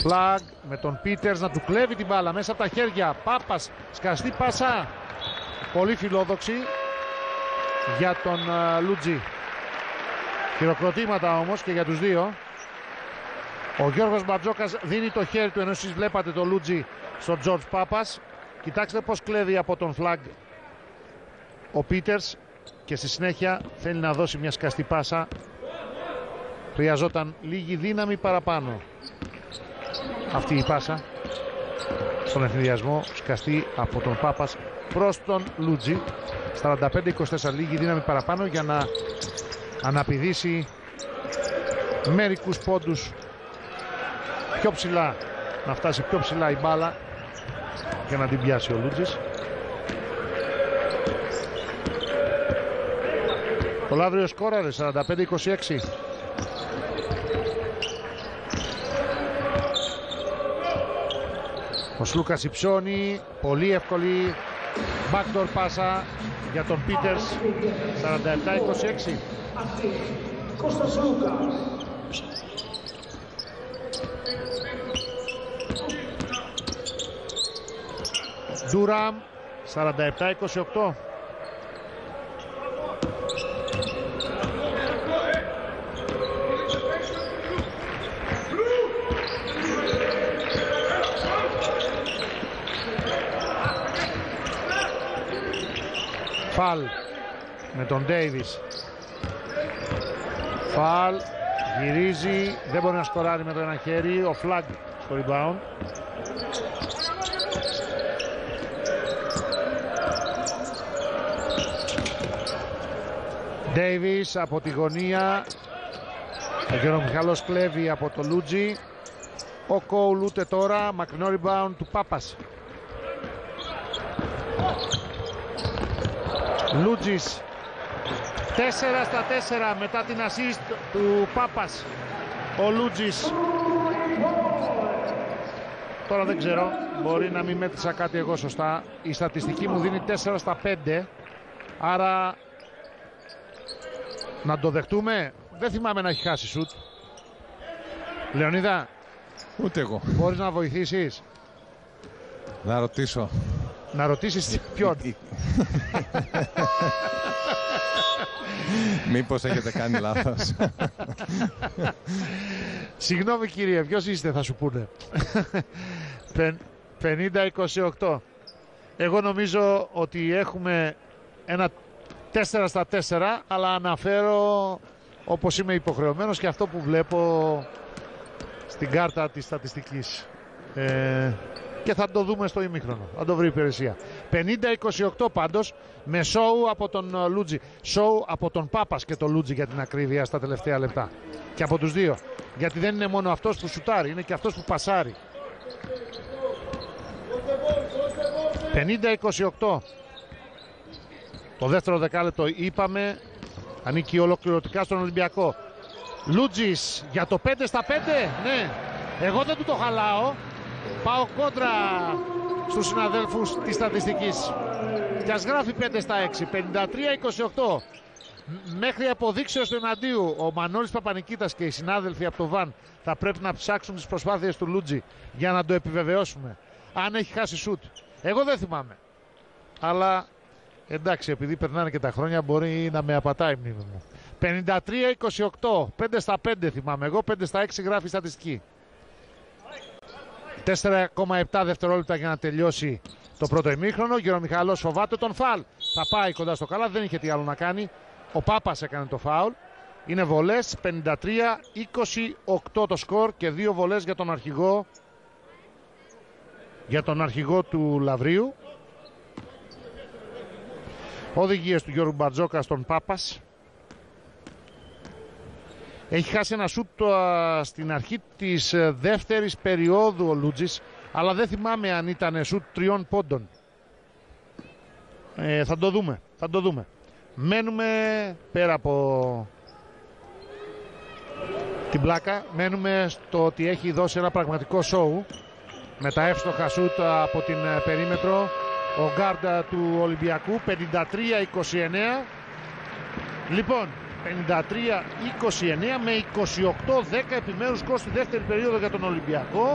Flagg με τον Peters να του κλέβει την μπάλα μέσα από τα χέρια. Πάπας, σκαστή πάσα. Πολύ φιλόδοξη για τον uh, Λούτζι. Χειροκροτήματα όμως και για τους δύο. Ο Γιώργος Μπαρτζόκας δίνει το χέρι του, ενώ εσείς βλέπατε το Λούτζι στον Τζορτζ Πάπας. Κοιτάξτε πως κλέβει από τον Flagg ο Peters και στη συνέχεια θέλει να δώσει μια σκαστή πάσα. Χρειαζόταν λίγη δύναμη παραπάνω αυτή η πάσα στον ευνηδιασμό. Σκαστή από τον Πάπας προς τον Λούτζι. σαράντα πέντε είκοσι τέσσερα, λίγη δύναμη παραπάνω για να αναπηδήσει μερικούς πόντους πιο ψηλά, να φτάσει πιο ψηλά η μπάλα και να την πιάσει ο Λούτζης. Το Λαύριο σκόραρε σαράντα πέντε είκοσι έξι. Ο Σλούκας υψώνει, πολύ εύκολη backdoor πάσα για τον Peters. Σαράντα επτά είκοσι έξι. Ντούραμ, σαράντα επτά είκοσι οκτώ. Φαλ με τον Ντέιβις. Φαλ γυρίζει, δεν μπορεί να σκοράρει με το ένα χέρι. Ο Flagg στο rebound. Ντέιβις από τη γωνία. Ο Γιώργος Μιχαλός κλέβει από το Λούτζι. Ο Κόουλ ούτε τώρα, μακρινό rebound του Πάπας. Λούτζης τέσσερα στα τέσσερα μετά την assist του Πάπας. Ο Λούτζης, τώρα δεν ξέρω, μπορεί να μην μέτρησα κάτι εγώ σωστά. Η στατιστική μου δίνει τέσσερα στα πέντε, άρα να το δεχτούμε. Δεν θυμάμαι να έχει χάσει σουτ. Λεωνίδα, ούτε εγώ. Μπορείς να βοηθήσεις? Να ρωτήσω. Να ρωτήσεις ποιον? Μήπως έχετε κάνει λάθος? Συγγνώμη κύριε, ποιος είστε, θα σου πούνε. πενήντα είκοσι οκτώ. Εγώ νομίζω ότι έχουμε ένα τέσσερα στα τέσσερα, αλλά αναφέρω όπως είμαι υποχρεωμένος και αυτό που βλέπω στην κάρτα της στατιστικής. Ε, και θα το δούμε στο ημίχρονο, θα το βρει η υπηρεσία. πενήντα είκοσι οκτώ πάντως, με σόου από τον Λούτζι. Σόου από τον Πάπας και τον Λούτζι για την ακρίβεια στα τελευταία λεπτά. Και από τους δύο. Γιατί δεν είναι μόνο αυτός που σουτάρει, είναι και αυτός που πασάρει. πενήντα είκοσι οκτώ. Το δεύτερο δεκάλεπτο είπαμε ανήκει ολοκληρωτικά στον Ολυμπιακό. Λούτζις για το πέντε στα πέντε. Ναι, εγώ δεν του το χαλάω. Πάω κόντρα στους συναδέλφους της στατιστικής. Και ας γράφει πέντε στα έξι. πενήντα τρία είκοσι οκτώ. Μέχρι αποδείξεως του εναντίου, ο Μανώλης Παπανικήτας και οι συνάδελφοι από το Βαν θα πρέπει να ψάξουν τις προσπάθειες του Λούτζι για να το επιβεβαιώσουμε. Αν έχει χάσει σουτ. Εγώ δεν θυμάμαι. Αλλά εντάξει, επειδή περνάνε και τα χρόνια, μπορεί να με απατάει η μνήμη μου. πενήντα τρία είκοσι οκτώ. πέντε στα πέντε θυμάμαι εγώ. πέντε στα έξι γράφει η στατιστική. τέσσερα κόμμα επτά δευτερόλεπτα για να τελειώσει το πρώτο ημίχρονο. Γιώργο Μιχαλός φοβάται τον φάουλ. Θα πάει κοντά στο καλά, δεν είχε τι άλλο να κάνει. Ο Πάπας έκανε το φάουλ. Είναι βολές, πενήντα τρία είκοσι οκτώ το σκορ και δύο βολές για τον αρχηγό, για τον αρχηγό του Λαβρίου. Οδηγίες του Γιώργου Μπαρτζόκα στον Πάπας. Έχει χάσει ένα σούτ στην αρχή της δεύτερης περίοδου ο Λούτζης, αλλά δεν θυμάμαι αν ήταν σούτ τριών πόντων. Ε, θα το δούμε, θα το δούμε. Μένουμε πέρα από την πλάκα, μένουμε στο ότι έχει δώσει ένα πραγματικό σόου με τα εύστοχα σούτ από την περίμετρο ο γκάρντα του Ολυμπιακού. Πενήντα τρία είκοσι εννέα. Λοιπόν, πενήντα τρία είκοσι εννέα με είκοσι οκτώ δέκα επιμέρους σκορ στη δεύτερη περίοδο για τον Ολυμπιακό.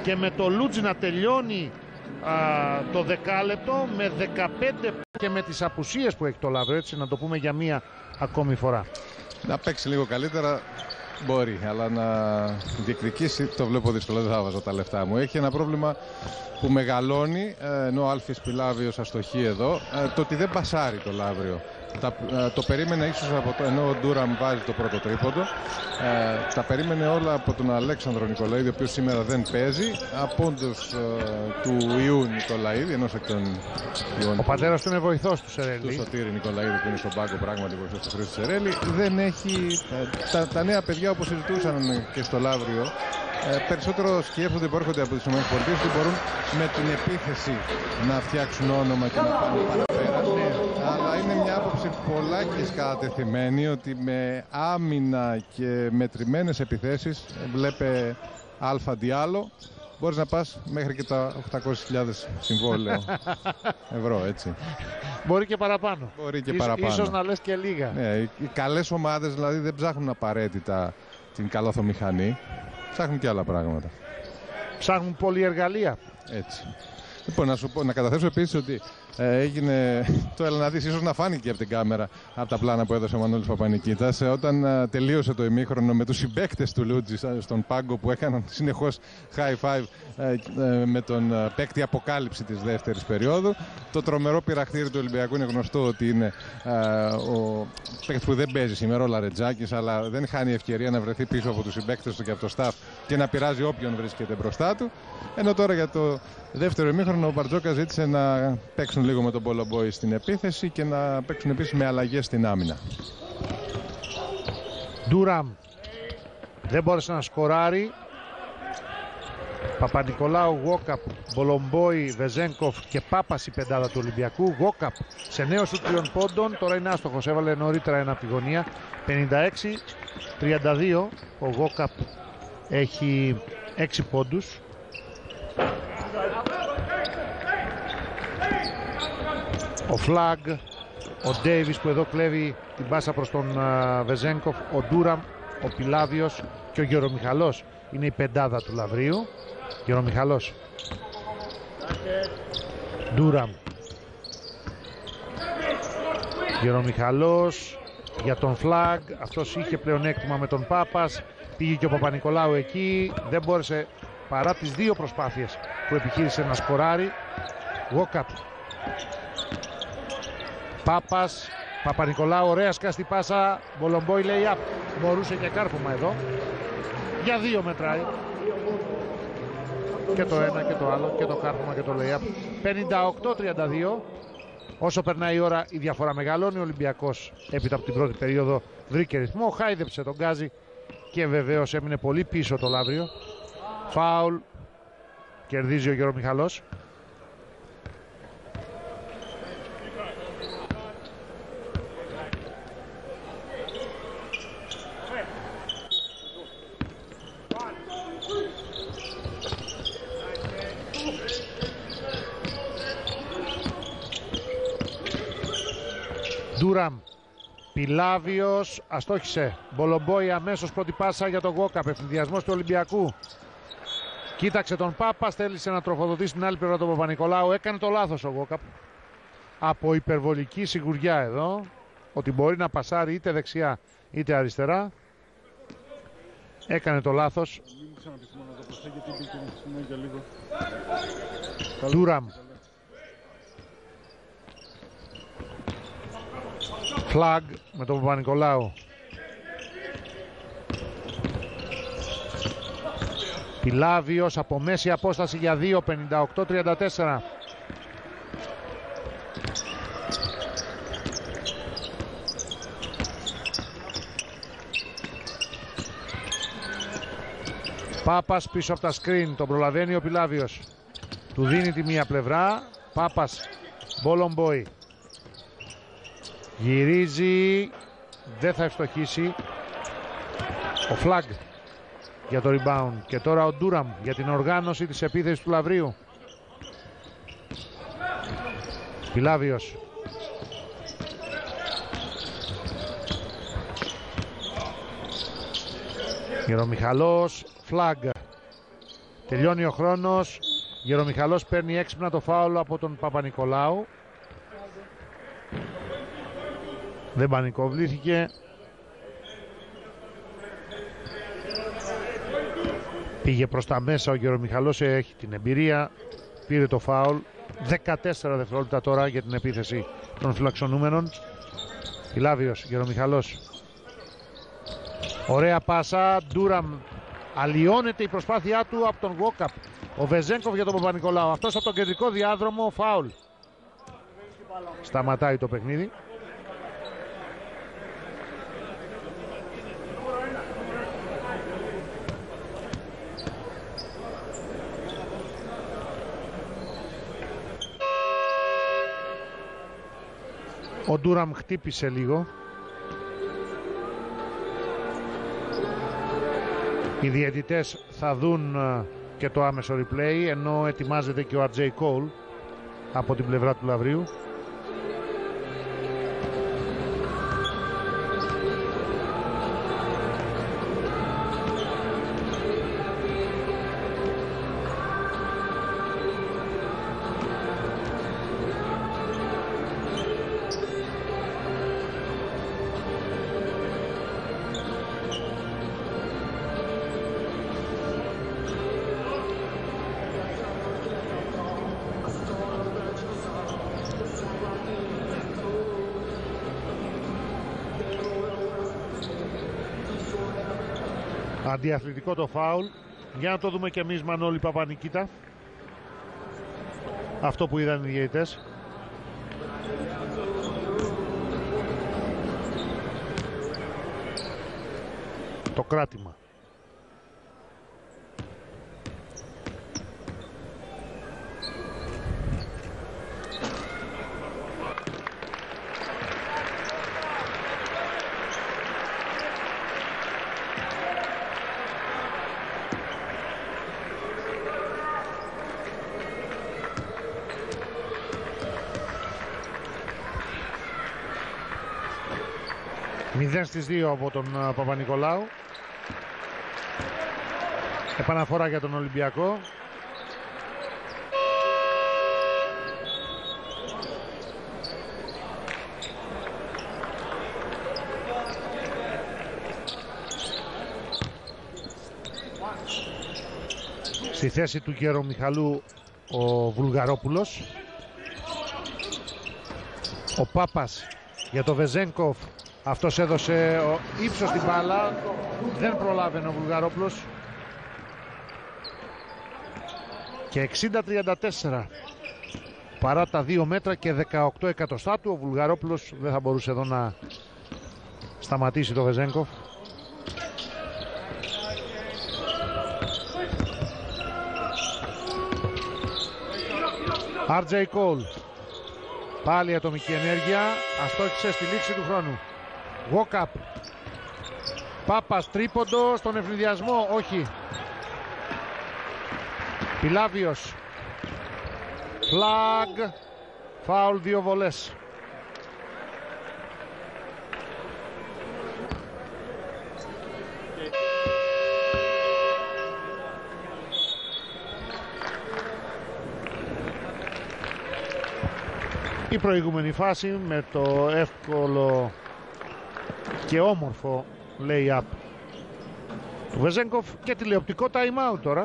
και με το Λούτζι να τελειώνει α, το δεκάλεπτο με δεκαπέντε και με τις απουσίες που έχει το Λαύριο, έτσι να το πούμε για μία ακόμη φορά. Να παίξει λίγο καλύτερα μπορεί, αλλά να διεκδικήσει το βλέπω δύσκολο, δεν θα βάζω τα λεφτά μου. Έχει ένα πρόβλημα που μεγαλώνει, ενώ ο Άλφης Πιλάβιος αστοχεί εδώ, το ότι δεν πασάρει το Λαύριο. Τα, το περίμενε ίσως από το, ενώ ο Ντούραμ βάζει το πρώτο τρίποντο, ε, τα περίμενε όλα από τον Αλέξανδρο Νικολαίδη, ο οποίος σήμερα δεν παίζει, από όντως ε, του Ιού Νικολαίδη, ενός εκ των Ιών. Ο πατέρας του είναι βοηθός του Σερέλη. Του Σωτήρη Νικολαίδη που είναι στον πάγκο, πράγματι βοηθός του Χρήστου Σερέλη. Δεν έχει, ε, τα, τα νέα παιδιά όπως συζητούσαν και στο Λαύριο, Ε, περισσότερο σκέφτονται που έρχονται από τις ΗΠΑ ότι μπορούν με την επίθεση να φτιάξουν όνομα και να πάνε παραπέρα. Ναι, αλλά είναι μια άποψη πολλάκις κατατεθειμένη ότι με άμυνα και μετρημένες επιθέσεις, βλέπε Αλφα Διάλο, μπορείς να πας μέχρι και τα οκτακόσιες χιλιάδες συμβόλαιο ευρώ, έτσι. Μπορεί και παραπάνω. Μπορεί και Ίσως, παραπάνω. ίσως να λες και λίγα. Ναι, οι, οι καλές ομάδες δηλαδή δεν ψάχνουν απαραίτητα την καλάθομηχανή. Ψάχνουν και άλλα πράγματα. Ψάχνουν πολλή εργαλεία. Έτσι. Λοιπόν, να σου πω, να καταθέσω επίσης ότι ε, έγινε, το έλα να δεις, ίσως να φάνηκε από την κάμερα, από τα πλάνα που έδωσε ο Μανώλης Παπανικήτας, ε, όταν ε, τελείωσε το ημίχρονο με τους συμπαίκτες του Λούτζη στον πάγκο που έκαναν συνεχώς high five ε, ε, με τον ε, παίκτη αποκάλυψη της δεύτερης περίοδου. Το τρομερό πειραχτήρι του Ολυμπιακού είναι γνωστό ότι είναι ε, ο παίκτης που δεν παίζει σήμερα, ο Λαρετζάκης, αλλά δεν χάνει ευκαιρία να βρεθεί πίσω από τους συμπαίκτες του και από το staff και να πειράζει όποιον βρίσκεται μπροστά του. Ενώ τώρα για το δεύτερο ημίχρονο ο Μπαρτζόκα ζήτησε να παίξουν λίγο με τον Πολομπόη στην επίθεση και να παίξουν επίσης με αλλαγές στην άμυνα. Ντούραμ δεν μπόρεσε να σκοράρει. Παπα-Νικολάου, Γουόκαπ, Μπολομπόη, Βεζένκοφ και Πάπας η πεντάδα του Ολυμπιακού. Γουόκαπ σε νέο σου τριών πόντων, τώρα είναι άστοχος, έβαλε νωρίτερα ένα από τη γωνία. πενήντα έξι τριάντα δύο, ο Γουόκαπ έχει έξι πόντους. Ο Φλαγκ, ο Ντέιβις που εδώ κλέβει την πάσα προς τον uh, Βεζένκοφ, ο Ντούραμ, ο Πιλάβιος και ο Γερομιχαλός είναι η πεντάδα του Λαβρίου. Γερομιχαλός, Ντούραμ, Γερομιχαλός για τον Φλαγκ, αυτός είχε πλεονέκτημα με τον Πάπας, πήγε και ο Παπα-Νικολάου εκεί, δεν μπόρεσε παρά τις δύο προσπάθειες που επιχείρησε να σκοράρει. Γουόκαπ, Πάπας, Παπα-Νικολάου, ωραία σκάστη πάσα, Μπολομπόη λέει απ, μπορούσε και κάρπωμα εδώ. Για δύο μετράει. Και το ένα και το άλλο, και το κάρπωμα και το λέει απ. πενήντα οκτώ τριάντα δύο. Όσο περνάει η ώρα η διαφορά μεγαλώνει. Ο Ολυμπιακός έπειτα από την πρώτη περίοδο βρήκε ρυθμό, χάιδεψε τον Γκάζι και βεβαίως έμεινε πολύ πίσω το Λαύριο. Φάουλ, κερδίζει ο Γερομιχαλός. Ντούραμ, Πιλάβιος, αστόχησε. Μπολομπόη αμέσως πρώτη πάσα για τον Γουόκαπ. Ευθυνδιασμός του Ολυμπιακού. Κοίταξε τον Πάπα, θέλησε να τροφοδοτήσει την άλλη πλευρά του Παπα-Νικολάου. Έκανε το λάθος ο Γουόκαπ. Από υπερβολική σιγουριά εδώ, ότι μπορεί να πασάρει είτε δεξιά είτε αριστερά. Έκανε το λάθος. Ντούραμ. Φλαγκ με τον Παπα-Νικολάου. Πιλάβιος από μέση απόσταση για δύο, πενήντα οκτώ τριάντα τέσσερα. Πάπας πίσω από τα σκριν, τον προλαβαίνει ο Πιλάβιος. Του δίνει τη μία πλευρά. Πάπας, Μπολομπόη. Γυρίζει, δεν θα ευστοχίσει. Ο Φλαγκ για το rebound. Και τώρα ο Ντούραμ για την οργάνωση της επίθεσης του Λαβρίου. Πιλάβιος. Γερομιχαλός, Φλαγκ. Τελειώνει ο χρόνος. Γερομιχαλός παίρνει έξυπνα το φάουλ από τον Παπα-Νικολάου. Δεν πανικοβλήθηκε. Πήγε προς τα μέσα ο Γερομιχαλός, έχει την εμπειρία. Πήρε το φάουλ. δεκατέσσερα δευτερόλεπτα τώρα για την επίθεση των φιλοξενούμενων. Λάβριος, Γερομιχαλός. Ωραία πάσα. Ντούραμ. Αλλοιώνεται η προσπάθειά του από τον Γουόκαπ. Ο Βεζένκοφ για τον Παπα-Νικολάου. Αυτός από τον κεντρικό διάδρομο, φάουλ. Σταματάει το παιχνίδι. Ο Ντούραμ χτύπησε λίγο. Οι διαιτητές θα δουν και το άμεσο replay, ενώ ετοιμάζεται και ο Αρτζέι Κόλ από την πλευρά του Λαβρίου. Αντιαθλητικό το φάουλ. Για να το δούμε και εμείς, Μανώλη Παπανικίτα, αυτό που είδαν οι διαιτητές. Το κράτημα. μηδέν στις δύο από τον Παπα-Νικολάου. Επαναφορά για τον Ολυμπιακό. Στη θέση του Γερομιχαλού ο Βουλγαρόπουλος. Ο Πάπας για το Βεζένκοφ. Αυτός έδωσε ύψος στην μπάλα. Δεν προλάβαινε ο Βουλγαρόπουλος. Και εξήντα τριάντα τέσσερα παρά τα δύο μέτρα και δεκαοκτώ εκατοστά του. Ο Βουλγαρόπουλος δεν θα μπορούσε εδώ να σταματήσει το Βεζένκοφ. Αρτζέι Κόλ. Πάλι ατομική ενέργεια. Αστόχησε στη λήξη του χρόνου. Γουόκαπ. Πάπας τρίποντο στον ευνηδιασμό. Όχι. Πιλάβιος. Φλάγ. Φάουλ, δύο βολές. Η προηγούμενη φάση με το εύκολο και όμορφο lay-up του Βεζένκοφ και τηλεοπτικό time out τώρα.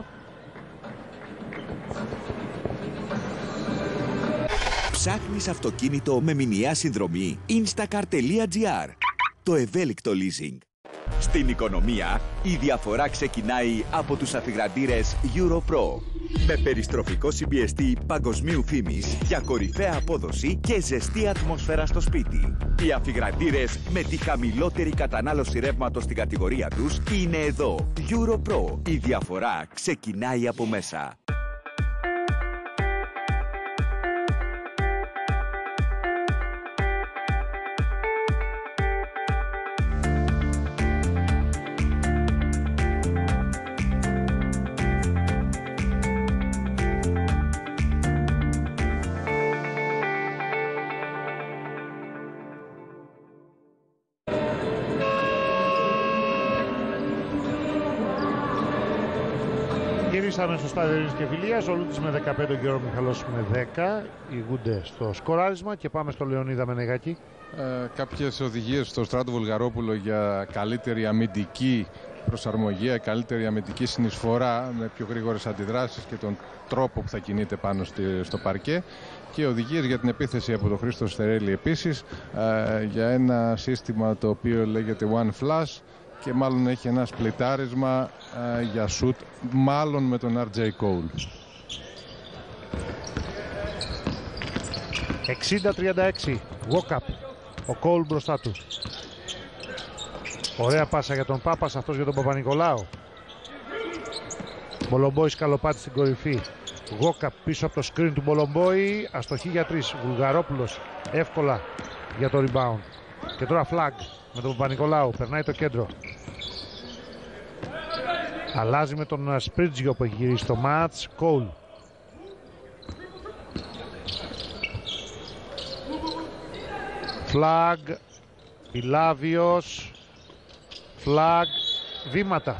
Ψάχνεις αυτοκίνητο με μηνιαία συνδρομή? Instacar τελεία τζι άρ. Το ευέλικτο leasing. Στην οικονομία, η διαφορά ξεκινάει από τους αφιγραντήρες EuroPro. Με περιστροφικό συμπιεστή παγκοσμίου φήμης για κορυφαία απόδοση και ζεστή ατμόσφαιρα στο σπίτι. Οι αφιγραντήρες με τη χαμηλότερη κατανάλωση ρεύματος στην κατηγορία τους είναι εδώ. EuroPro. Η διαφορά ξεκινάει από μέσα. Γυρίσαμε στο στάδιο Ειρήνης και Φιλίας. Ο Λούτης με δεκαπέντε, ο Γιώργος Μιχαλός με δέκα. Ηγούνται στο σκοράρισμα και πάμε στο Λεωνίδα Μενεγάκη. Ε, κάποιες οδηγίες στο Στράτο Βουλγαρόπουλο για καλύτερη αμυντική προσαρμογή, καλύτερη αμυντική συνεισφορά με πιο γρήγορες αντιδράσεις και τον τρόπο που θα κινείται πάνω στη, στο παρκέ, και οδηγίες για την επίθεση από τον Χρήστο Στερέλη επίσης, ε, για ένα σύστημα το οποίο λέγεται One Flash και μάλλον έχει ένα σπλιτάρισμα ε, για shoot, μάλλον με τον αρ τζέι Cole. εξήντα τριάντα έξι, walk-up, ο Cole μπροστά του. Ωραία πάσα για τον Πάπας, αυτός για τον Παπα-Νικολάου. Μπολομπόη σκαλοπάτη στην κορυφή. Walk-up πίσω από το screen του Μπολομπόη, αστοχή για τρεις. Βουλγαρόπουλος εύκολα για το rebound. Και τώρα Flagg με τον Παπα-Νικολάου, περνάει το κέντρο. Αλλάζει με τον Σπρίτζιο που έχει γυρίσει το μάτς. Cole. Flagg, Lavrio, Flagg, βήματα.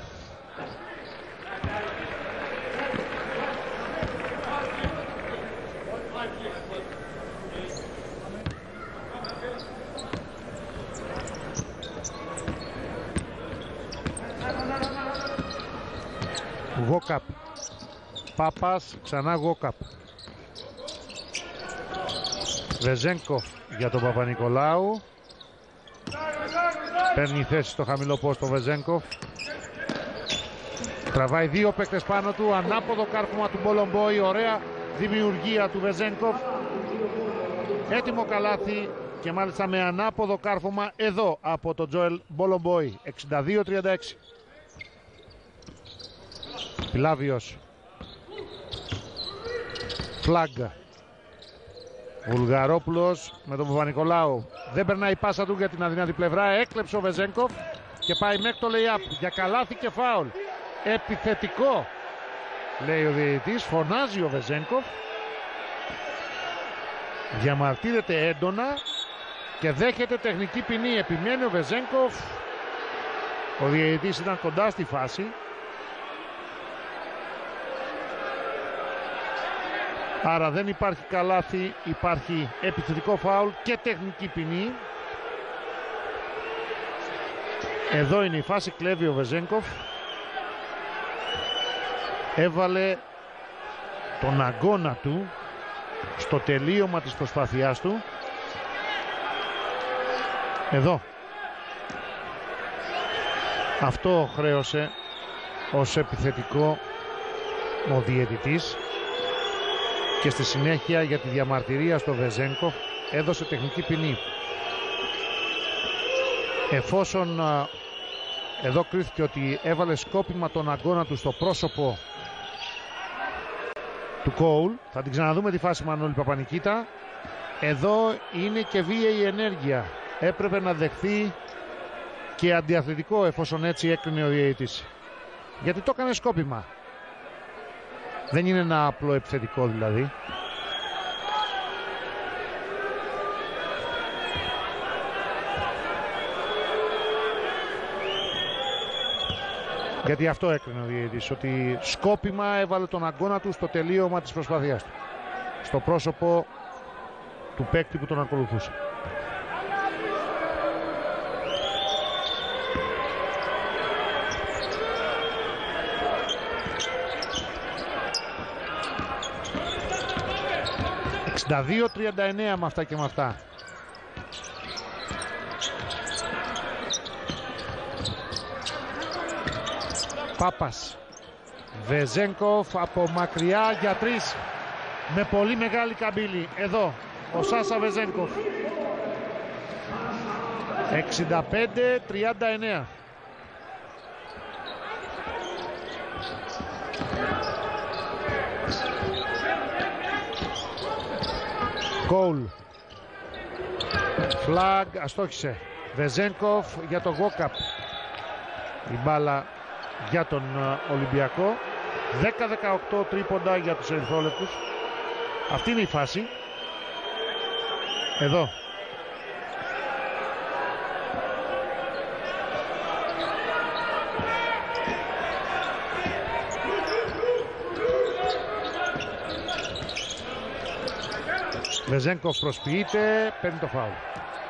Walk-up. Πάπας, ξανά walk-up. Βεζένκοφ για τον Παπα-Νικολάου. Παίρνει θέση στο χαμηλό πόστο ο Βεζένκοφ. Τραβάει δύο παίκτες πάνω του. Ανάποδο κάρφωμα του Μπολομπόη. Ωραία δημιουργία του Βεζένκοφ. Έτοιμο καλάθι και μάλιστα με ανάποδο κάρφωμα εδώ από τον Τζοέλ Μπολομπόη. εξήντα δύο τριάντα έξι. Λάβιος. Flagg. Βουλγαρόπουλος με τον Παπα-Νικολάου. Δεν περνάει η πάσα του για την αδυνάτη πλευρά. Έκλεψε ο Βεζένκοφ και πάει μέχρι το lay-up για καλάθι και φάουλ. Επιθετικό, λέει ο διαιτητής. Φωνάζει ο Βεζένκοφ. Διαμαρτύρεται έντονα και δέχεται τεχνική ποινή. Επιμένει ο Βεζένκοφ. Ο διαιτητής ήταν κοντά στη φάση. Άρα δεν υπάρχει καλάθι, υπάρχει επιθετικό φάουλ και τεχνική ποινή. Εδώ είναι η φάση, κλέβει ο Βεζένκοφ. Έβαλε τον αγώνα του στο τελείωμα της προσπάθειάς του. Εδώ. Αυτό χρέωσε ως επιθετικό ο διαιτητής. Και στη συνέχεια για τη διαμαρτυρία στο Βεζένκοφ έδωσε τεχνική ποινή. Εφόσον εδώ κρίθηκε ότι έβαλε σκόπιμα τον αγώνα του στο πρόσωπο του Κόουλ, θα την ξαναδούμε τη φάση Μανώλη Παπανικίτα. Εδώ είναι και βίαιη ενέργεια. Έπρεπε να δεχθεί και αντιαθλητικό εφόσον έτσι έκρινε ο διαιτητής. Γιατί το έκανε σκόπιμα. Δεν είναι ένα απλό επιθετικό δηλαδή. Γιατί αυτό έκρινε ο διαιτητής, ότι σκόπιμα έβαλε τον αγώνα του στο τελείωμα της προσπάθειάς του. Στο πρόσωπο του παίκτη που τον ακολουθούσε. εξήντα δύο τριάντα εννέα με αυτά και με αυτά. Πάπας. Βεζένκοφ από μακριά για τρεις. Με πολύ μεγάλη καμπύλη. Εδώ ο Σάσα Βεζένκοφ. εξήντα πέντε τριάντα εννέα. Κόουλ. Flagg αστόχησε. Βεζένκοφ για το walk-up. Η μπάλα για τον Ολυμπιακό. δέκα δεκαοκτώ τρίποντα για τους ερυθρόλεπτους. Αυτή είναι η φάση. Εδώ. Βεζένκοφ προσποιείται, παίρνει το φάουλ.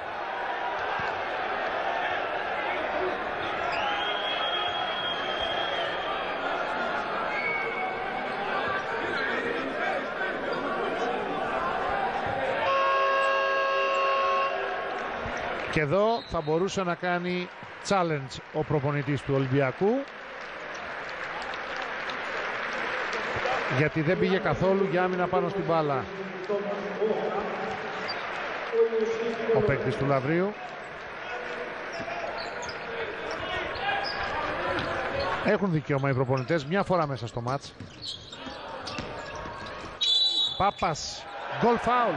Και εδώ θα μπορούσε να κάνει challenge ο προπονητής του Ολυμπιακού, γιατί δεν πήγε καθόλου για άμυνα πάνω στην μπάλα ο παίκτης του Λαβρίου. Έχουν δικαίωμα οι προπονητές μια φορά μέσα στο μάτς. Πάπας, γκολ φάουλ.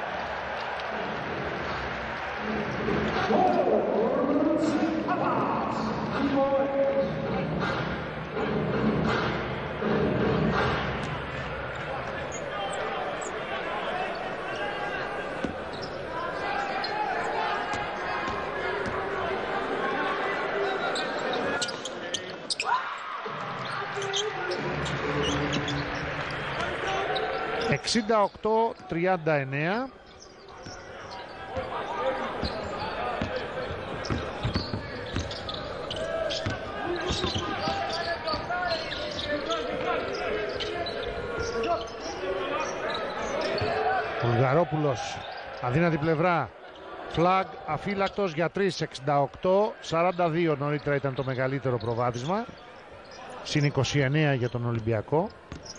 εξήντα οκτώ τριάντα εννέα. Βουλγαρόπουλος, αδύνατη πλευρά. Φλαγκ αφύλακτος για τρεις, εξήντα οκτώ σαράντα δύο. Νωρίτερα ήταν το μεγαλύτερο προβάδισμα. Συν είκοσι εννέα για τον Ολυμπιακό.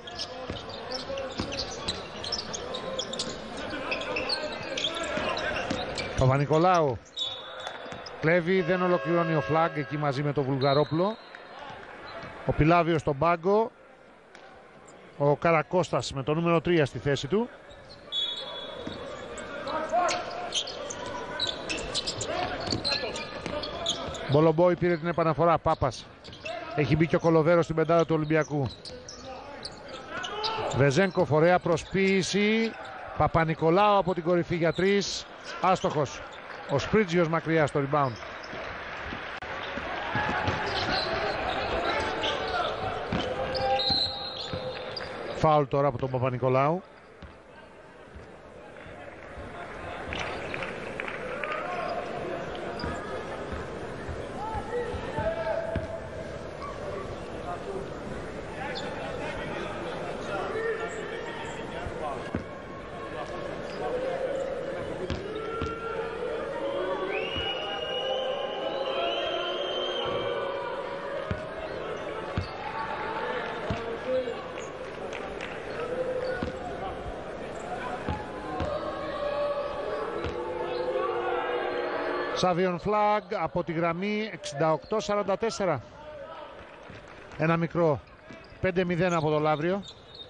Παπα-Νικολάου κλέβει, δεν ολοκληρώνει ο Φλαγκ εκεί μαζί με τον Βουλγαρόπουλο. Ο Πιλάβιος στον πάγκο. Ο Καρακώστας με το νούμερο τρία στη θέση του. Μπολομπόι πήρε την επαναφορά. Πάπας. Έχει μπει και ο Κολοβέρος στην πεντάδα του Ολυμπιακού. Βεζένκοφ, ωραία προσποίηση. Παπα-Νικολάου από την κορυφή για τρεις. Άστοχος. Ο Σπρίτζιος μακριά στο rebound. Φάουλ τώρα από τον Παπα-Νικολάου. Savion Flagg από τη γραμμή εξήντα οκτώ σαράντα τέσσερα. Ένα μικρό πέντε μηδέν από το Λαύριο.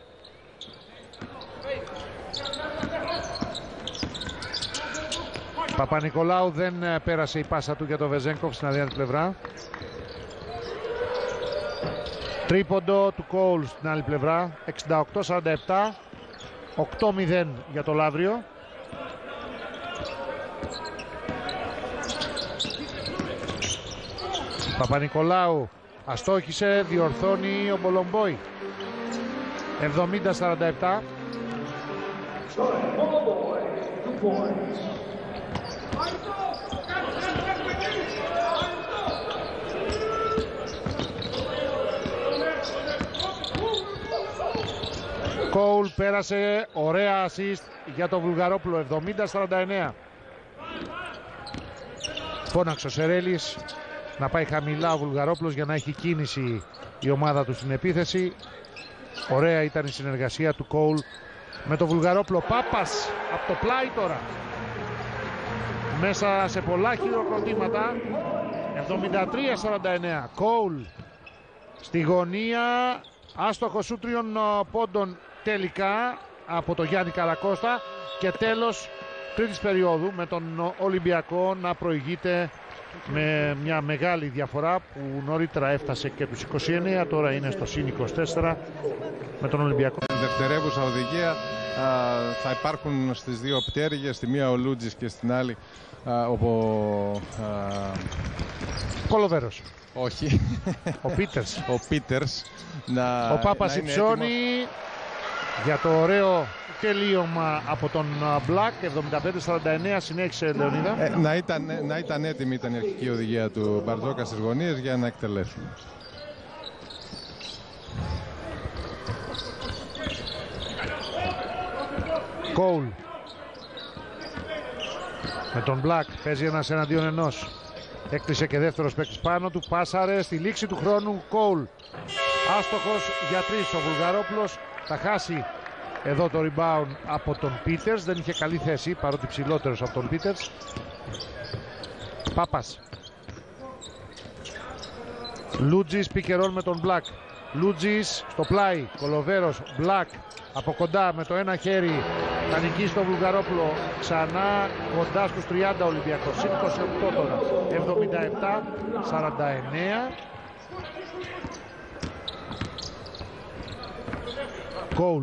Παπα-Νικολάου δεν πέρασε η πάσα του για το Βεζένκοφ στην αδύνατη πλευρά. Τρίποντο του Κόουλ στην άλλη πλευρά. εξήντα οκτώ σαράντα επτά. οκτώ μηδέν για το Λαύριο. Παπα-Νικολάου αστόχησε, διορθώνει ο Μπολομπόι. εβδομήντα σαράντα επτά. Κόουλ πέρασε, ωραία assist για το Βουλγαρόπουλο. εβδομήντα σαράντα εννέα. Φώναξε ο Σερέλης να πάει χαμηλά ο Βουλγαρόπουλος για να έχει κίνηση η ομάδα του στην επίθεση. Ωραία ήταν η συνεργασία του Κόουλ με τον Βουλγαρόπουλο. Πάπας από το πλάι τώρα. Μέσα σε πολλά χειροκροτήματα. εβδομήντα τρία σαράντα εννέα. Κόουλ στη γωνία. Άστοχο σου τριών πόντων τελικά από τον Γιάννη Καρακώστα. Και τέλος τρίτης περίοδου με τον Ολυμπιακό να προηγείται με μια μεγάλη διαφορά που νωρίτερα έφτασε και τους είκοσι εννέα, τώρα είναι στο συν είκοσι τέσσερα με τον Ολυμπιακό. Δευτερεύουσα οδηγία α, θα υπάρχουν στις δύο πτέρυγες, στη μία ο Λούτζης και στην άλλη α, ο α, Κολοβέρος. Όχι. Ο Πίτερς. Ο Πίτερς. Να, ο Πάπας υψώνει. για το ωραίο τελείωμα από τον Black. εβδομήντα πέντε σαράντα εννέα, συνέχισε Λεωνίδα. Ε, να, ήταν, να ήταν έτοιμη ήταν η αρχική οδηγία του Μπαρτζόκα στις γωνίες για να εκτελέσουν. Κόουλ με τον Black, παίζει ένας εναντίον ενός. Έκτισε και δεύτερος παίκτης πάνω του, πάσαρε στη λήξη του χρόνου. Κόουλ άστοχος για τρεις. Ο Βουλγαρόπουλος θα χάσει εδώ το rebound από τον Πίτερς. Δεν είχε καλή θέση παρότι ψηλότερος από τον Πίτερς. Πάπας, Λούτζης, pick and roll με τον Black. Λούτζης στο πλάι, Κολοβέρος, Black από κοντά με το ένα χέρι θα νικήσει τον Βουλγαρόπουλο. Ξανά κοντά στους τριάντα Ολυμπιακός, είκοσι οκτώ τώρα, εβδομήντα επτά σαράντα εννέα. Κόουλ,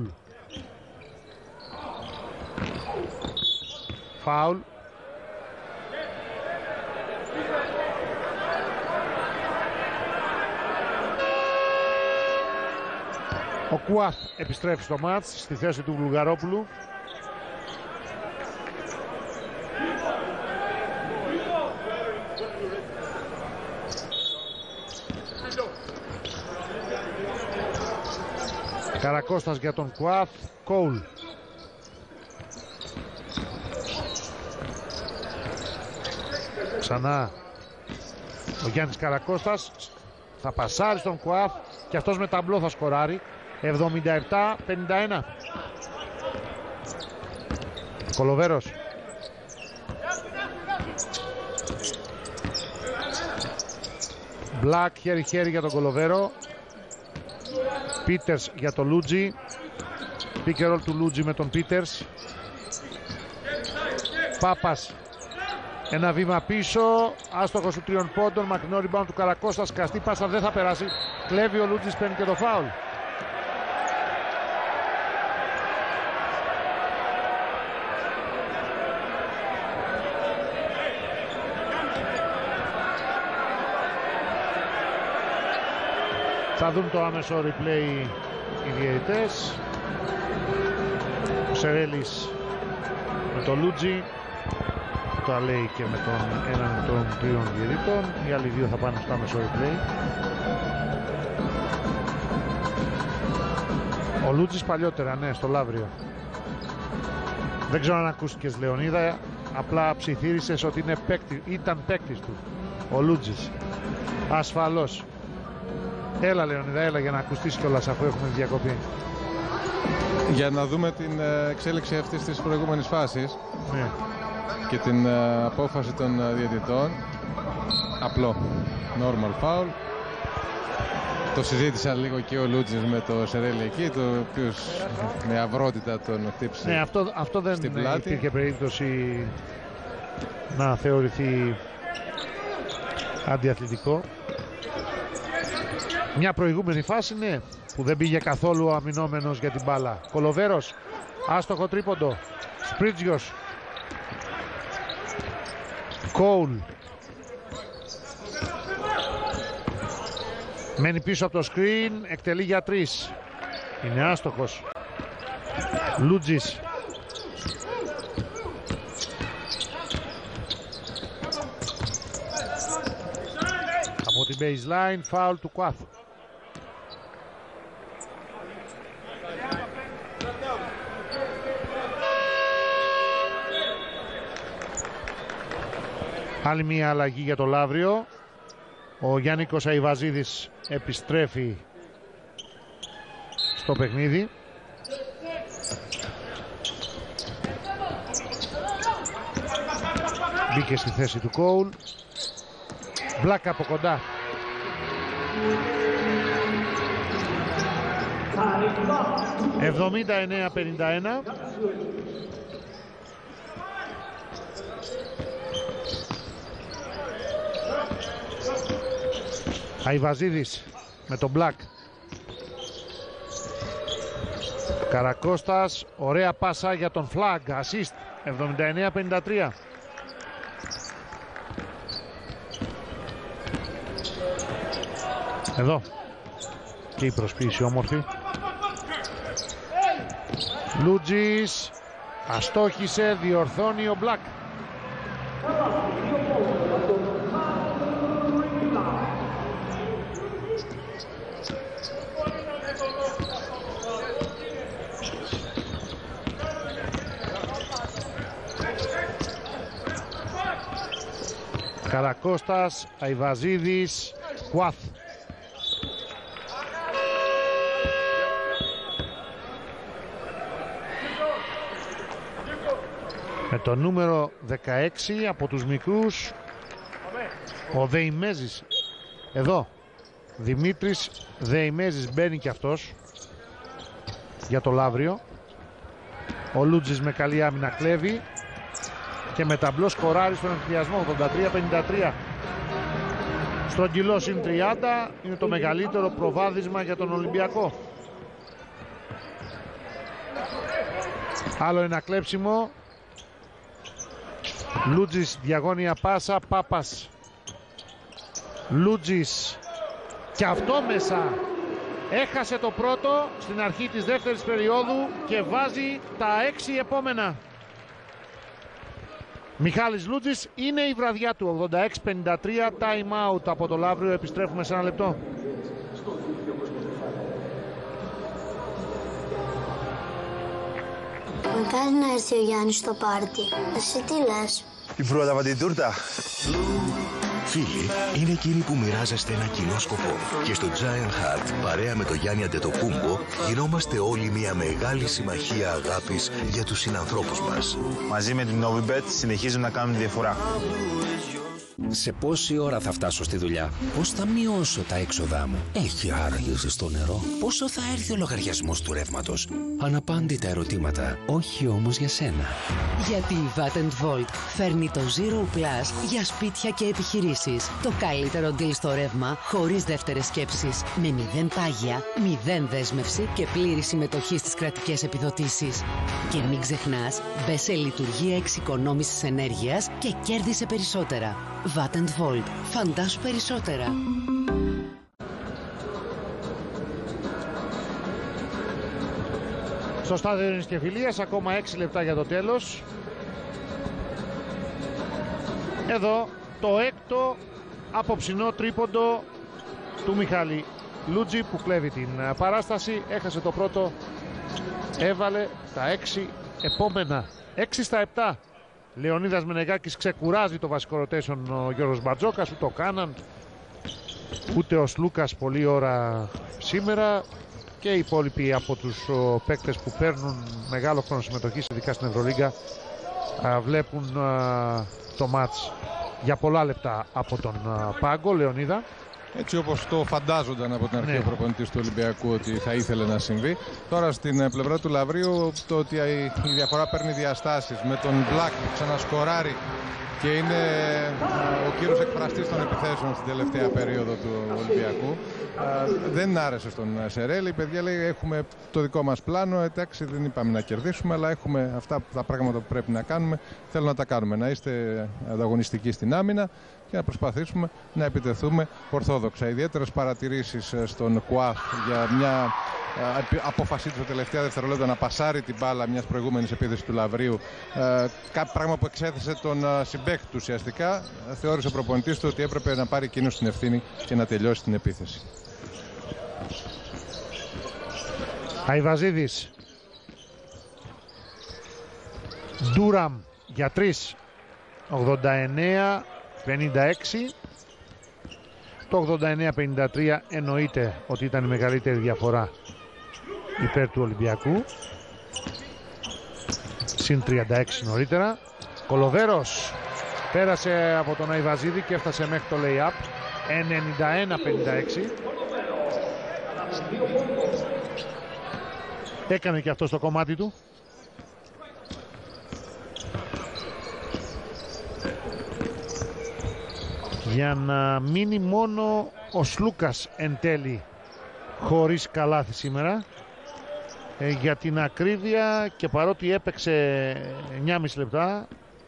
φάουλ. Ο Κουάθ επιστρέφει στο μάτς στη θέση του Βουλγαρόπουλου. Καρακώστας για τον Κουάθ. Κόουλ. Ξανά ο Γιάννης Καρακώστας θα πασάρει στον Κουάθ και αυτός με ταμπλό θα σκοράρει. εβδομήντα επτά πενήντα ένα. Κολοβέρος, Black χέρι-χέρι για τον Κολοβέρο. Πίτερς για τον Λούτζι. Pick and roll του Λούτζι με τον Πίτερς. Πάπας, ένα βήμα πίσω, άστοχος του τριών πόντων, μακρινό rebound του Καρακώστα, σκαστή πάσα, δεν θα περάσει. Κλέβει ο Λούτζις, παίρνει και το φάουλ. Θα δουν το άμεσο replay οι διαιτητές. Ο Σερέλης με το Λούτζι, το λέει και με τον έναν των τριών διαιτητών. Οι άλλοι δύο θα πάνε στο άμεσο replay. Ο Λούτζις παλιότερα, ναι, στο Λαύριο. Δεν ξέρω αν ακούστηκες, Λεωνίδα, απλά ψιθύρισες ότι είναι παίκτη, ήταν παίκτης του ο Λούτζις. Ασφαλώς. Έλα Λεωνίδα, έλα για να ακουστείς κιόλας αφού έχουμε διακοπή. Για να δούμε την εξέλιξη αυτής της προηγούμενης φάσης, ναι, και την απόφαση των διαιτητών. Απλό normal foul. Το συζήτησαν λίγο και ο Λούτζης με το Σερέλη εκεί, το οποίος με αυρότητα τον χτύπησε. Ναι, αυτό, αυτό δεν υπήρχε περίπτωση να θεωρηθεί αντιαθλητικό. Μια προηγούμενη φάση, ναι, που δεν πήγε καθόλου ο αμυνόμενος για την μπάλα. Κολοβέρος, άστοχο τρίποντο. Σπρίτζιος. Κόουλ. Μένει πίσω από το screen, εκτελεί για τρεις. Είναι άστοχος. Λούτζης. Από την baseline, φάουλ του Κουάθ. Άλλη μία αλλαγή για το Λαύριο. Ο Γιάννικος Αϊβαζίδης επιστρέφει στο παιχνίδι. Μπήκε στη θέση του Κόουλ. Μπλακ από κοντά. εβδομήντα εννέα πενήντα ένα. Αϊβαζίδης με τον Black. Καρακώστας, ωραία πάσα για τον Flagg, assist, εβδομήντα εννέα πενήντα τρία. Εδώ και η προσποίηση όμορφη. Λούτζης αστόχησε, διορθώνει ο Μπλακ. Καρακώστας, Αϊβαζίδης, Κουάθ. Με το νούμερο δεκαέξι από τους μικρούς ο Δεϊμέζης, εδώ Δημήτρης Δεϊμέζης μπαίνει και αυτός για το Λαύριο. Ο Λούτζης με καλή άμυνα κλέβει και με ταμπλό σκοράρει στον εμφυδιασμό ογδόντα τρία πενήντα τρία. Στρογγυλό συν τριάντα είναι το μεγαλύτερο προβάδισμα για τον Ολυμπιακό. Άλλο ένα κλέψιμο. Λούτζης, διαγώνια πάσα, Πάπας. Λούτζης και αυτό μέσα. Έχασε το πρώτο στην αρχή της δεύτερης περίοδου και βάζει τα έξι επόμενα. Μιχάλης Λούτζης, είναι η βραδιά του. Ογδόντα έξι πενήντα τρία, time out από το Λαύριο. Επιστρέφουμε σε ένα λεπτό. Μακάρι να έρθει ο Γιάννης στο πάρτι. Εσύ τι λες? Η πρόλαβα την τούρτα. Φίλοι, είναι εκείνοι που μοιράζεστε ένα κοινό σκοπό. Και στο Giant Heart, παρέα με το Γιάννη Αντετοκούμπο, γινόμαστε όλοι μια μεγάλη συμμαχία αγάπης για τους συνανθρώπους μας. Μαζί με την Novibet συνεχίζουμε να κάνουμε διαφορά. Σε πόση ώρα θα φτάσω στη δουλειά? Πώς θα μειώσω τα έξοδά μου? Έχει άραγε στο νερό? Πόσο θα έρθει ο λογαριασμός του ρεύματος? Αναπάντητα ερωτήματα, όχι όμως για σένα. Γιατί η Vat Volt φέρνει το Zero Plus για σπίτια και επιχειρήσεις. Το καλύτερο deal στο ρεύμα, χωρίς δεύτερες σκέψεις. Με μηδέν πάγια, μηδέν δέσμευση και πλήρη συμμετοχή στις κρατικές επιδοτήσεις. Και μην ξεχνάς, μπες σε λειτουργία εξοικονόμησης ενέργειας και κέρδισε περισσότερα. Vat Volt. Φαντάσου περισσότερα. Στο στάδιο Ειρήνης και Φιλίας, ακόμα έξι λεπτά για το τέλος. Εδώ το έκτο απόψινό τρίποντο του Μιχάλη Λούτζη που κλέβει την παράσταση. Έχασε το πρώτο, έβαλε τα έξι επόμενα. έξι στα επτά. Λεωνίδας Μενεγάκης ξεκουράζει το βασικό rotation ο Γιώργος Μπατζόκας, ούτε ο Κάναν, ούτε ο Σλούκας πολλή ώρα σήμερα και οι υπόλοιποι από τους παίκτες που παίρνουν μεγάλο χρόνο συμμετοχής, ειδικά στην Ευρωλίγκα, βλέπουν το μάτς για πολλά λεπτά από τον πάγκο. Λεωνίδα. Έτσι όπως το φαντάζονταν από την αρχή ναι. ο προπονητής του Ολυμπιακού ότι θα ήθελε να συμβεί. Τώρα στην πλευρά του Λαβρίου το ότι η διαφορά παίρνει διαστάσεις με τον Black που ξανασκοράρει και είναι ο κύριος εκφραστής των επιθέσεων στην τελευταία περίοδο του Ολυμπιακού. Δεν άρεσε στον Σερέλη. Η παιδιά λέει έχουμε το δικό μας πλάνο. Εντάξει, δεν είπαμε να κερδίσουμε, αλλά έχουμε αυτά τα πράγματα που πρέπει να κάνουμε. Θέλω να τα κάνουμε. Να είστε ανταγωνιστικοί στην άμυνα και να προσπαθήσουμε να επιτεθούμε ορθόδοξα. Ιδιαίτερες παρατηρήσεις στον Κουάχ για μια απόφασή του τελευταία δευτερολέπτα να πασάρει την μπάλα μιας προηγούμενης επίθεσης του Λαβρίου. Κάποιο πράγμα που εξέθεσε τον συμπαίχτη του ουσιαστικά. Θεώρησε ο προπονητής του ότι έπρεπε να πάρει εκείνος την ευθύνη και να τελειώσει την επίθεση. Αϊβαζίδης. Ντούραμ για τρεις. ογδόντα εννέα πενήντα έξι. Το ογδόντα εννέα πενήντα τρία εννοείται ότι ήταν η μεγαλύτερη διαφορά υπέρ του Ολυμπιακού. Συν τριάντα έξι νωρίτερα. Κολοβέρος πέρασε από τον Αϊβαζίδη και έφτασε μέχρι το lay-up. ενενήντα ένα πενήντα έξι. Έκανε και αυτό στο κομμάτι του. Για να μείνει μόνο ο Σλούκας εν τέλει χωρίς καλάθι σήμερα. Ε, για την ακρίβεια και παρότι έπαιξε εννιά και μισό λεπτά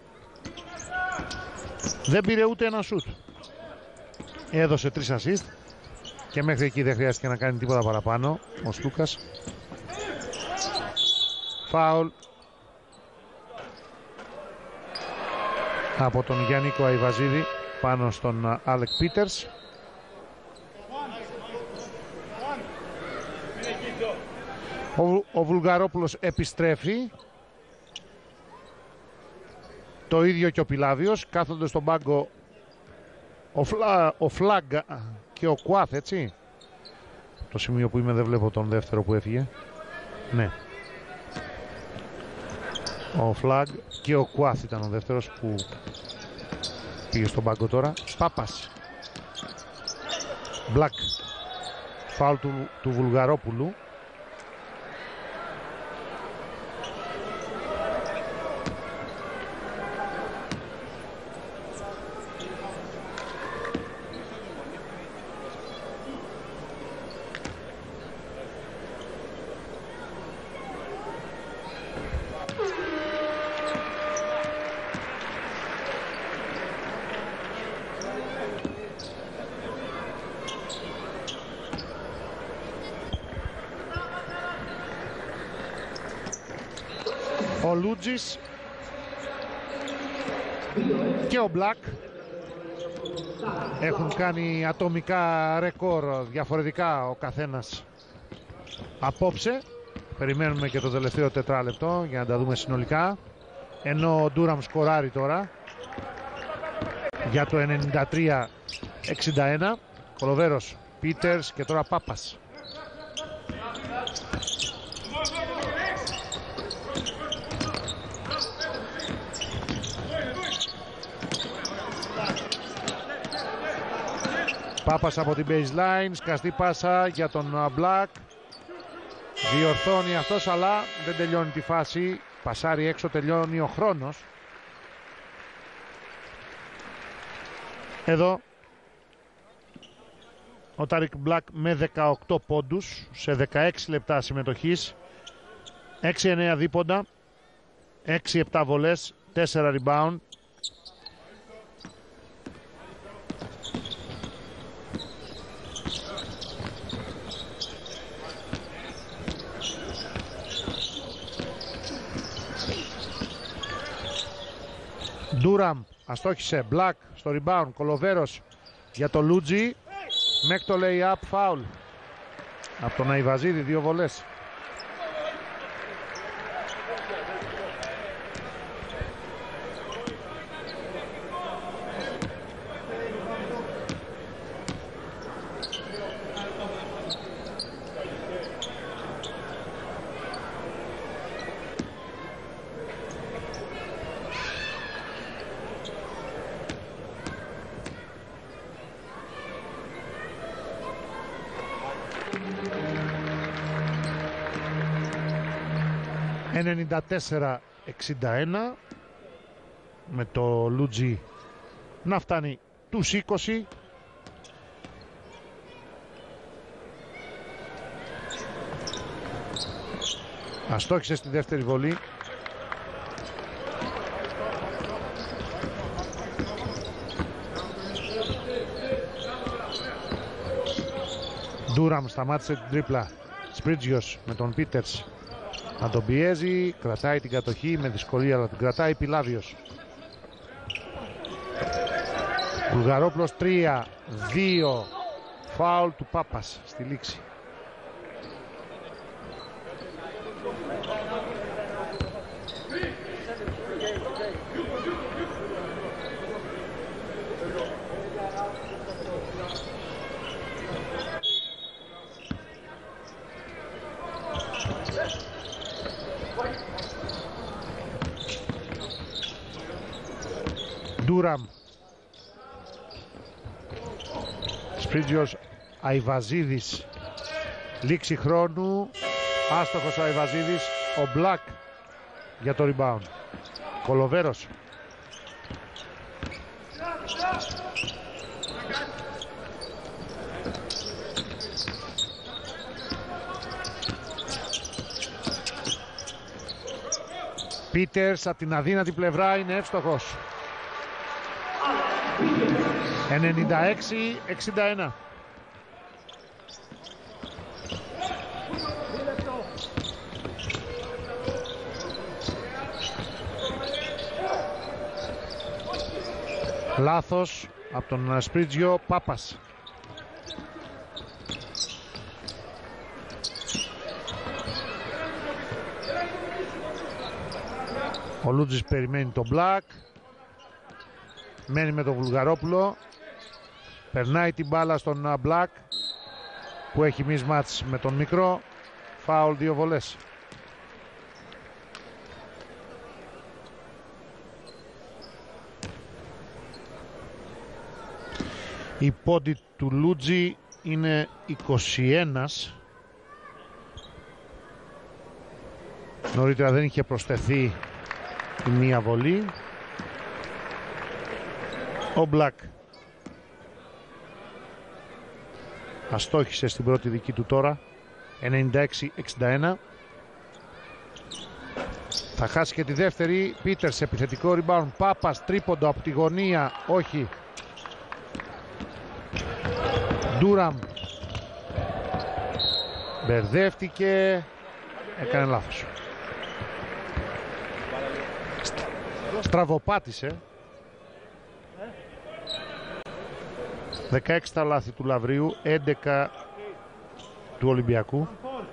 δεν πήρε ούτε ένα σουτ. Έδωσε τρεις assist και μέχρι εκεί δεν χρειάστηκε να κάνει τίποτα παραπάνω ο Σλούκας. Φάουλ από τον Γιάννικο Αϊβαζίδη πάνω στον Άλεκ Πίτερς. Ο, ο Βουλγαρόπουλος επιστρέφει. Το ίδιο και ο Πιλάβιος. Κάθονται στον πάγκο ο, Φλα, ο Φλάγκ και ο Κουάθ, έτσι. Το σημείο που είμαι δεν βλέπω τον δεύτερο που έφυγε. Ναι. Ο Φλάγκ και ο Κουάθ ήταν ο δεύτερος που πήγε στον πάγκο τώρα. Πάπας. Μπλακ. Φάουλ του, του Βουλγαρόπουλου. Ο Λούτζης και ο Μπλακ έχουν κάνει ατομικά ρεκόρ διαφορετικά ο καθένας απόψε. Περιμένουμε και το τελευταίο τετράλεπτο για να τα δούμε συνολικά, ενώ ο Ντούραμ σκοράρει τώρα για το ενενήντα τρία εξήντα ένα. Κολοβέρος, Πίτερς και τώρα Πάπας. Πάπας από την baseline, σκαστή πάσα για τον Black. Διορθώνει αυτός, αλλά δεν τελειώνει τη φάση. Πασάρει έξω, τελειώνει ο χρόνος. Εδώ ο Τάρικ Black με δεκαοκτώ πόντους σε δεκαέξι λεπτά συμμετοχής. έξι εννέα δίποντα, έξι επτά βολές, τέσσερα rebound. Ντούραμ αστόχησε, Black στο rebound, Κολοβέρος για το Λούτζι, μέχρι το lay-up, foul από τον Αϊβαζίδη, δύο βολές. ενενήντα τέσσερα εξήντα ένα με το Λούτζι να φτάνει τους είκοσι. Αστόχησε στη δεύτερη βολή. Ντούραμ σταμάτησε την τρίπλα. Σπρίτζιος με τον Πίτερς να τον πιέζει, κρατάει την κατοχή με δυσκολία, αλλά την κρατάει. Πιλάβιος. Βουλγαρόπουλος τρία δύο, φάουλ του Πάπας στη λήξη. Ντούραμ, Σπρίτζιος, Αϊβαζίδης, λήξη χρόνου, άστοχος ο Αϊβαζίδης, ο Μπλακ για το rebound. Κολοβέρος. Πίτερς από την αδύνατη πλευρά είναι εύστοχος. ενενήντα έξι εξήντα ένα. Λάθος από τον Σπρίτζιο. Πάπας. Ο Λούτζης περιμένει τον Black. Μένει με τον Βουλγαρόπουλο. Περνάει την μπάλα στον Black που έχει mismatch με τον μικρό. Φάουλ, δύο βολές. Η πόντι του Λούτζη είναι είκοσι ένα. Νωρίτερα δεν είχε προσθεθεί η μία βολή. Ο Black αστόχησε στην πρώτη δική του τώρα. ενενήντα έξι εξήντα ένα. Θα χάσει και τη δεύτερη. Πίτερς, επιθετικό rebound. Πάπας, τρίποντο από τη γωνία. Όχι. Ντούραμ μπερδεύτηκε. Έκανε λάθος. Στραβοπάτησε. δεκαέξι τα λάθη του Λαβρίου, έντεκα του Ολυμπιακού.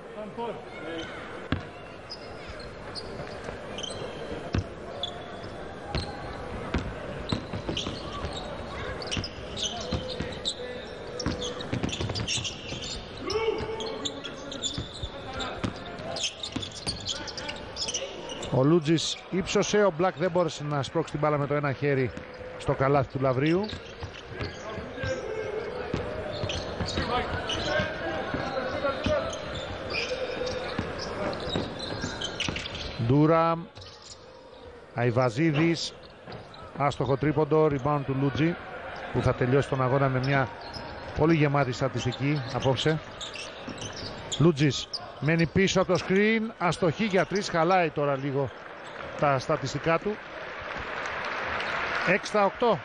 Ο Λούτζης ύψωσε, ο Μπλακ δεν μπόρεσε να σπρώξει την μπάλα με το ένα χέρι στο καλάθι του Λαβρίου. Ντούραμ, Αϊβαζίδης, άστοχο τρίποντο, rebound του Λούτζη που θα τελειώσει τον αγώνα με μια πολύ γεμάτη στατιστική απόψε. Λούτζης μένει πίσω από το screen, αστοχή για τρεις, χαλάει τώρα λίγο τα στατιστικά του. έξι στα οκτώ.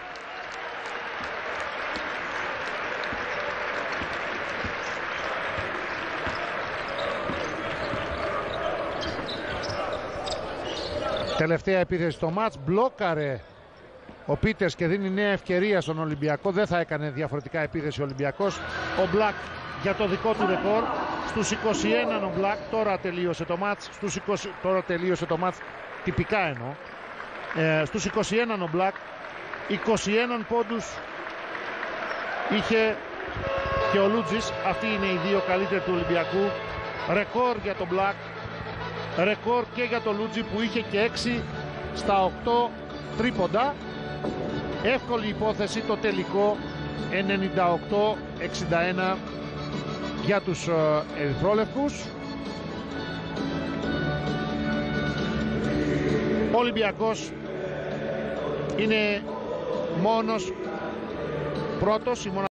Τελευταία επίθεση στο μάτς, μπλόκαρε ο Πίτερς και δίνει νέα ευκαιρία στον Ολυμπιακό. Δεν θα έκανε διαφορετικά επίθεση ο Ολυμπιακός. Ο Black για το δικό του ρεκόρ. Στους είκοσι ένα ο Black, τώρα τελείωσε το μάτς. Στους είκοσι, τώρα τελείωσε το μάτς, τυπικά εννοώ. Ε, στους είκοσι ένα ο Black, είκοσι ένα πόντους είχε και ο Λούτζης. Αυτοί είναι οι δύο καλύτεροι του Ολυμπιακού. Ρεκόρ για τον Black. Ρεκόρ και για το Λούτζι που είχε και έξι στα οκτώ τρίποντα. Εύκολη υπόθεση το τελικό, ενενήντα οκτώ εξήντα ένα για τους ερυθρόλευκους. Ο Ολυμπιακός είναι μόνος πρώτος, η